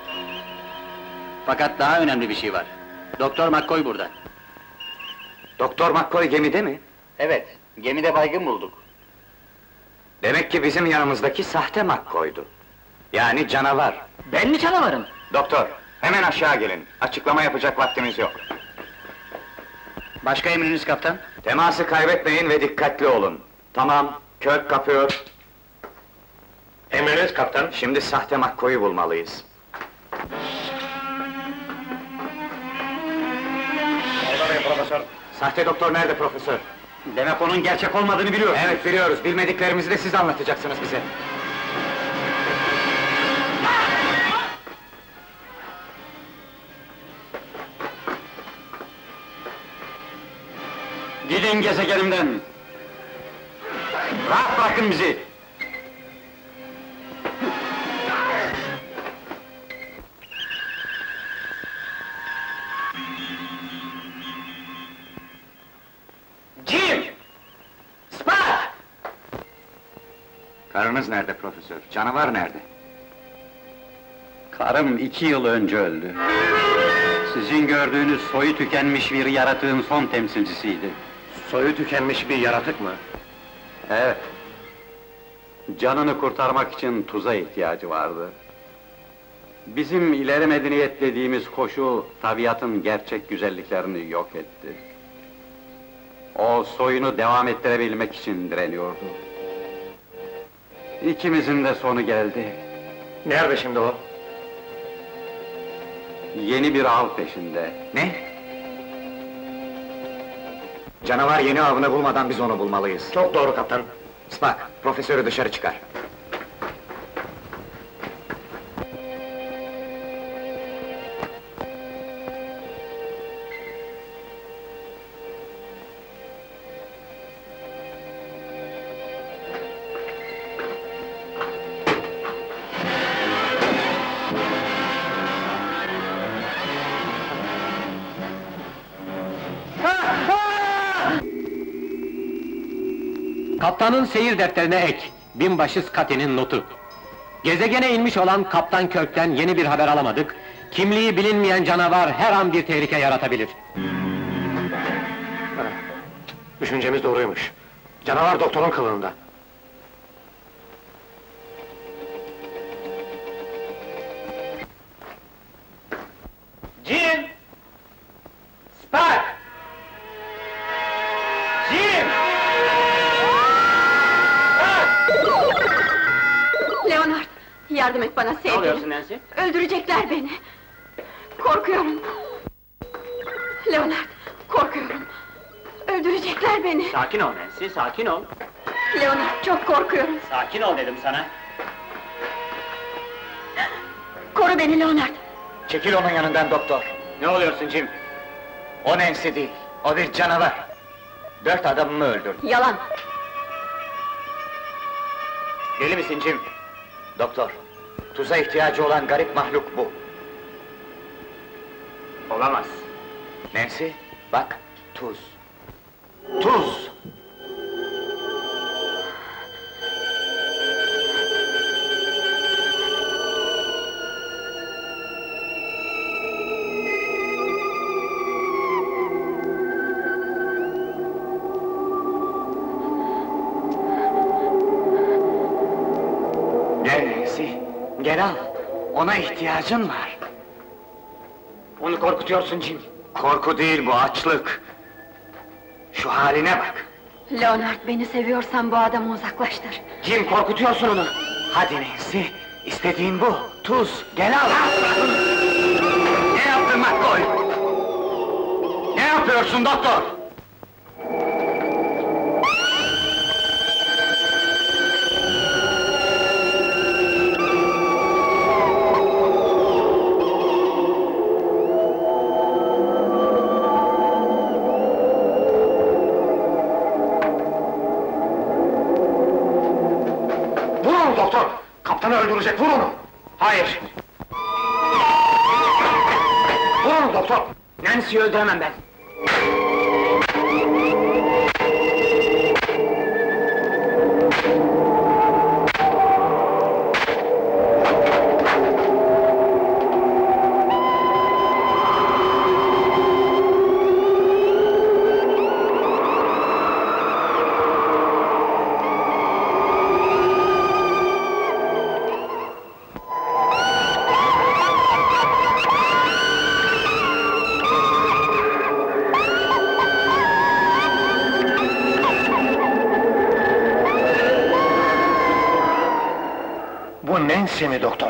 Fakat daha önemli bir şey var. Doktor McCoy burada. Doktor McCoy gemide mi? Evet, gemide baygın bulduk. Demek ki bizim yanımızdaki sahte McCoy'du. Yani canavar. Ben mi canavarım? Doktor, hemen aşağı gelin. Açıklama yapacak vaktimiz yok. Başka emriniz kaptan? Teması kaybetmeyin ve dikkatli olun. Tamam, Kirk kapıyor. Emriniz kaptan. Şimdi sahte McCoy'u bulmalıyız. Orada profesör. Sahte doktor nerede profesör? Demek onun gerçek olmadığını biliyorsun. Evet biliyoruz, bilmediklerimizi de siz anlatacaksınız bize. Gidin gezegenimden! Rahat bırakın bizi! Jim! Spot! Karınız nerede profesör? Canavar nerede? Karım 2 yıl önce öldü. Sizin gördüğünüz soyu tükenmiş bir yaratığın son temsilcisiydi. Soyu tükenmiş bir yaratık mı? Evet. Canını kurtarmak için tuza ihtiyacı vardı. Bizim ileri medeniyet dediğimiz koşu, tabiatın gerçek güzelliklerini yok etti. O soyunu devam ettirebilmek için direniyordu. İkimizin de sonu geldi. Nerede şimdi o? Yeni bir av peşinde. Ne? Canavar yeni avını bulmadan biz onu bulmalıyız. Çok doğru kaptan. Spock, profesörü dışarı çıkar. Kaptanın seyir defterine ek, binbaşı Scotty'nin notu. Gezegene inmiş olan Kaptan Kirk'ten yeni bir haber alamadık. Kimliği bilinmeyen canavar her an bir tehlike yaratabilir. Düşüncemiz doğruymuş. Canavar doktorun kılığında. Jim! Spock! Jim! Leonard, yardım et bana Ne oluyorsun sevgilim. Nancy? Öldürecekler beni. Korkuyorum. Leonard, korkuyorum. Öldürecekler beni. Sakin ol Nancy, sakin ol. Leonard, çok korkuyorum. Sakin ol dedim sana. Koru beni Leonard. Çekil onun yanından doktor. Ne oluyorsun Jim? O Nancy değil, o bir canavar. 4 adamımı öldürdü. Yalan. Deli misin Jim? Doktor, tuza ihtiyacı olan garip mahluk bu. Olamaz. Nancy, bak, tuz. Tuz! Gel Nancy, gel al. Ona ihtiyacın var. Onu korkutuyorsun Jim. Korku değil bu, açlık. Şu haline bak. Leonard, beni seviyorsan bu adamı uzaklaştır. Jim, korkutuyorsun onu. Hadi Nancy, istediğin bu. Tuz, gel al. Ne yaptın McCoy? Ne yapıyorsun doktor? Vur onu doktor! Kaptanı öldürecek, vur onu! Hayır, Vur onu doktor! Nancy'yi öldüremem ben. Bu Nancy mi doktor?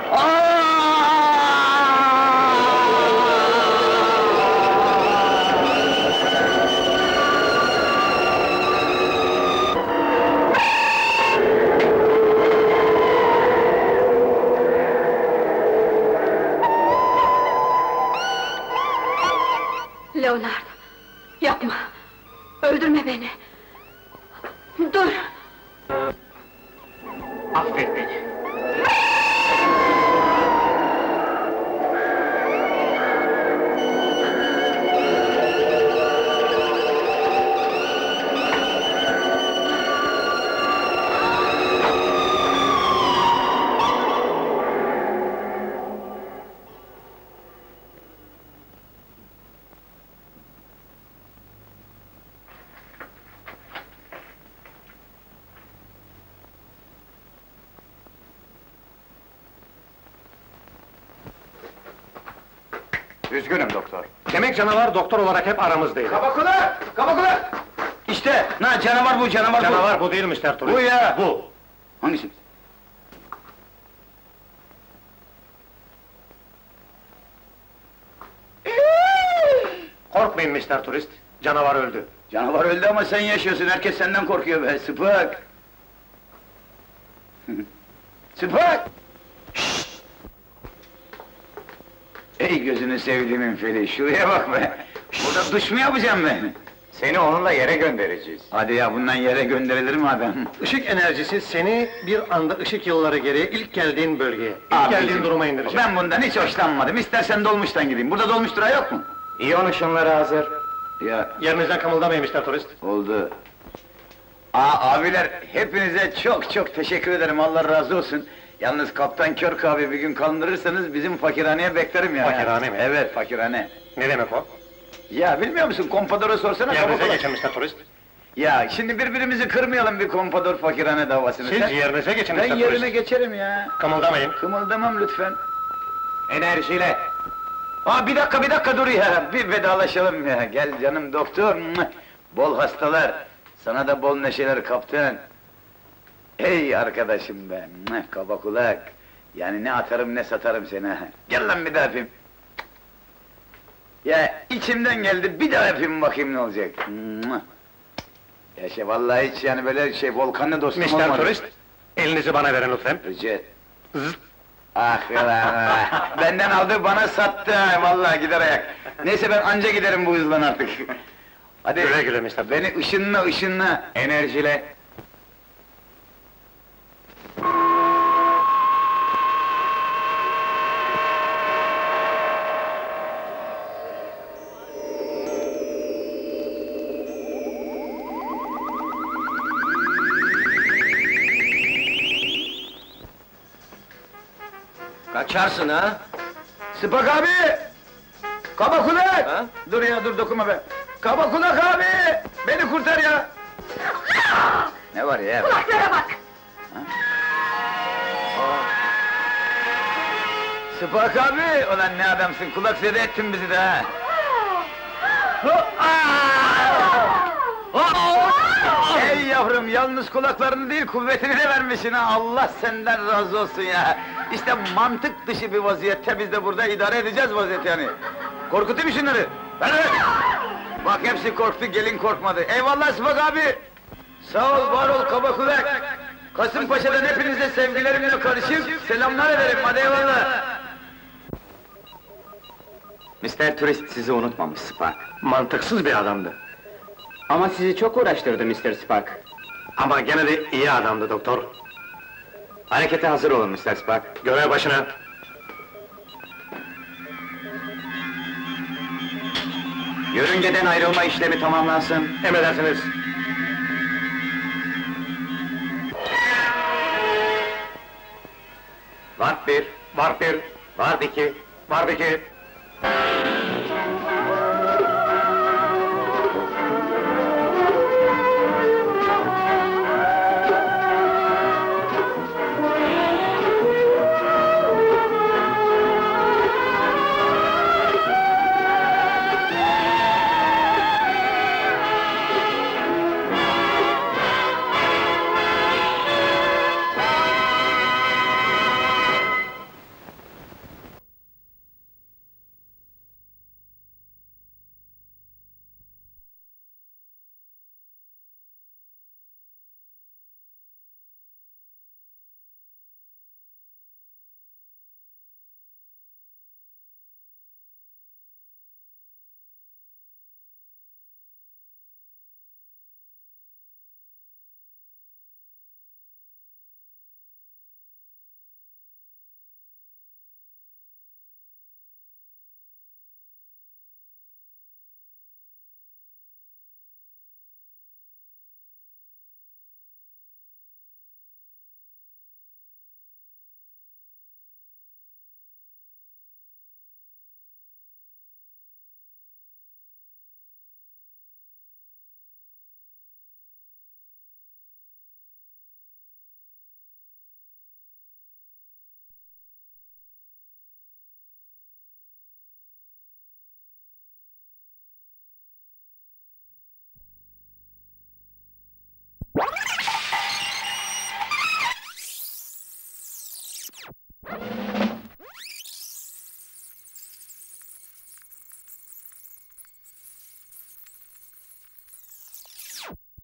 Leonard, yapma! Öldürme beni! Dur! Affet beni. Üzgünüm doktor. Demek canavar doktor olarak hep aramızdaydı. Kabakulak! Kabakulak! İşte, canavar bu, canavar bu! Canavar bu değil Mr. Turist. Bu ya! Bu! Hangisi? Korkmayın Mr. Turist, canavar öldü. Canavar öldü ama sen yaşıyorsun, herkes senden korkuyor be, Sıpak! Sıpak! Şşt! Ey gözünü sevdiğimin feli, şuraya bak be! Burada duş mu yapacağım ben? Seni onunla yere göndereceğiz. Hadi ya, bundan yere gönderilir mi adam? Işık enerjisi seni bir anda ışık yılları geriye ilk geldiğin bölgeye, ilk Abicim, geldiğin duruma indirecek. Ben bundan hiç hoşlanmadım, istersen dolmuştan gideyim. Burada dolmuş durağı yok mu? İyon ışınları hazır. Ya, Yerinizden kımıldamayın Mr. Turist. oldu. Abiler, hepinize çok çok teşekkür ederim, Allah razı olsun. Yalnız Kaptan Körk abi bir gün kaldırırsanız bizim fakirhaneye beklerim ya. Fakirhane mi? Evet, fakirhane. Ne demek o? Ya bilmiyor musun, kompadora sorsana Yerinize kabakulak. geçin Mr. Turist. Ya şimdi birbirimizi kırmayalım bir kompador fakirhane davasını. Siz yerinize geçin Ben Mr. yerime Turist. geçerim ya. Kımıldamayın. Kımıldamam lütfen. Enerjiyle. Bir dakika dur ya, bir vedalaşalım ya. Gel canım doktor. Bol hastalar. Sana da bol neşeler kaptan. Ey arkadaşım be, kabakulak. Yani ne atarım ne satarım seni ha. Gel lan bir daha öpeyim. Ya içimden geldi, bir daha öpeyim bakayım ne olacak. Ya vallahi hiç yani böyle volkanlı dostum olmadı. Mr. Turist, elinizi bana verin lütfen. Rica et. Ah ulan! Benden aldı, bana sattı ha, vallahi gider ayak. Neyse ben anca giderim bu hızla artık. Hadi, Güle güle Mr. beni ışınla. Enerjiyle. Kaçarsın ha? Sıpak abi! Kabakulak! Ha? Dur ya, dur dokunma be! Kabakulak abi! Beni kurtar ya! Ne var ya? Kulaklara bak! Sıpak abi! Ulan ne adamsın, kulak zede ettin bizi de ha! Ey yavrum, yalnız kulaklarını değil, kuvvetini de vermişsin ha! Allah senden razı olsun ya! İşte mantık dışı bir vaziyette biz de burada idare edeceğiz vaziyet yani! Korkutayım şunları! Hadi! Bak hepsi korktu, gelin korkmadı! Eyvallah Sıpak abi! Sağ ol, var ol kabakulak! Kasımpaşa'dan hepinize sevgilerimle karışıp selamlar ederim, hadi eyvallah! Mr. Turist sizi unutmamış Spock. Mantıksız bir adamdı. Ama sizi çok uğraştırdı Mr. Spock. Ama gene de iyi adamdı doktor. Harekete hazır olun Mr. Spock. Görev başına. Yörüngeden ayrılma işlemi tamamlansın. Emredersiniz. Warp 1, Warp 1, Warp 2, Warp 2.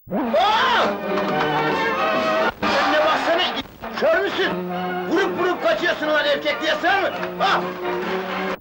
Önüne baksana, kör müsün? Vurup kaçıyorsun lan erkek diye, sen mi?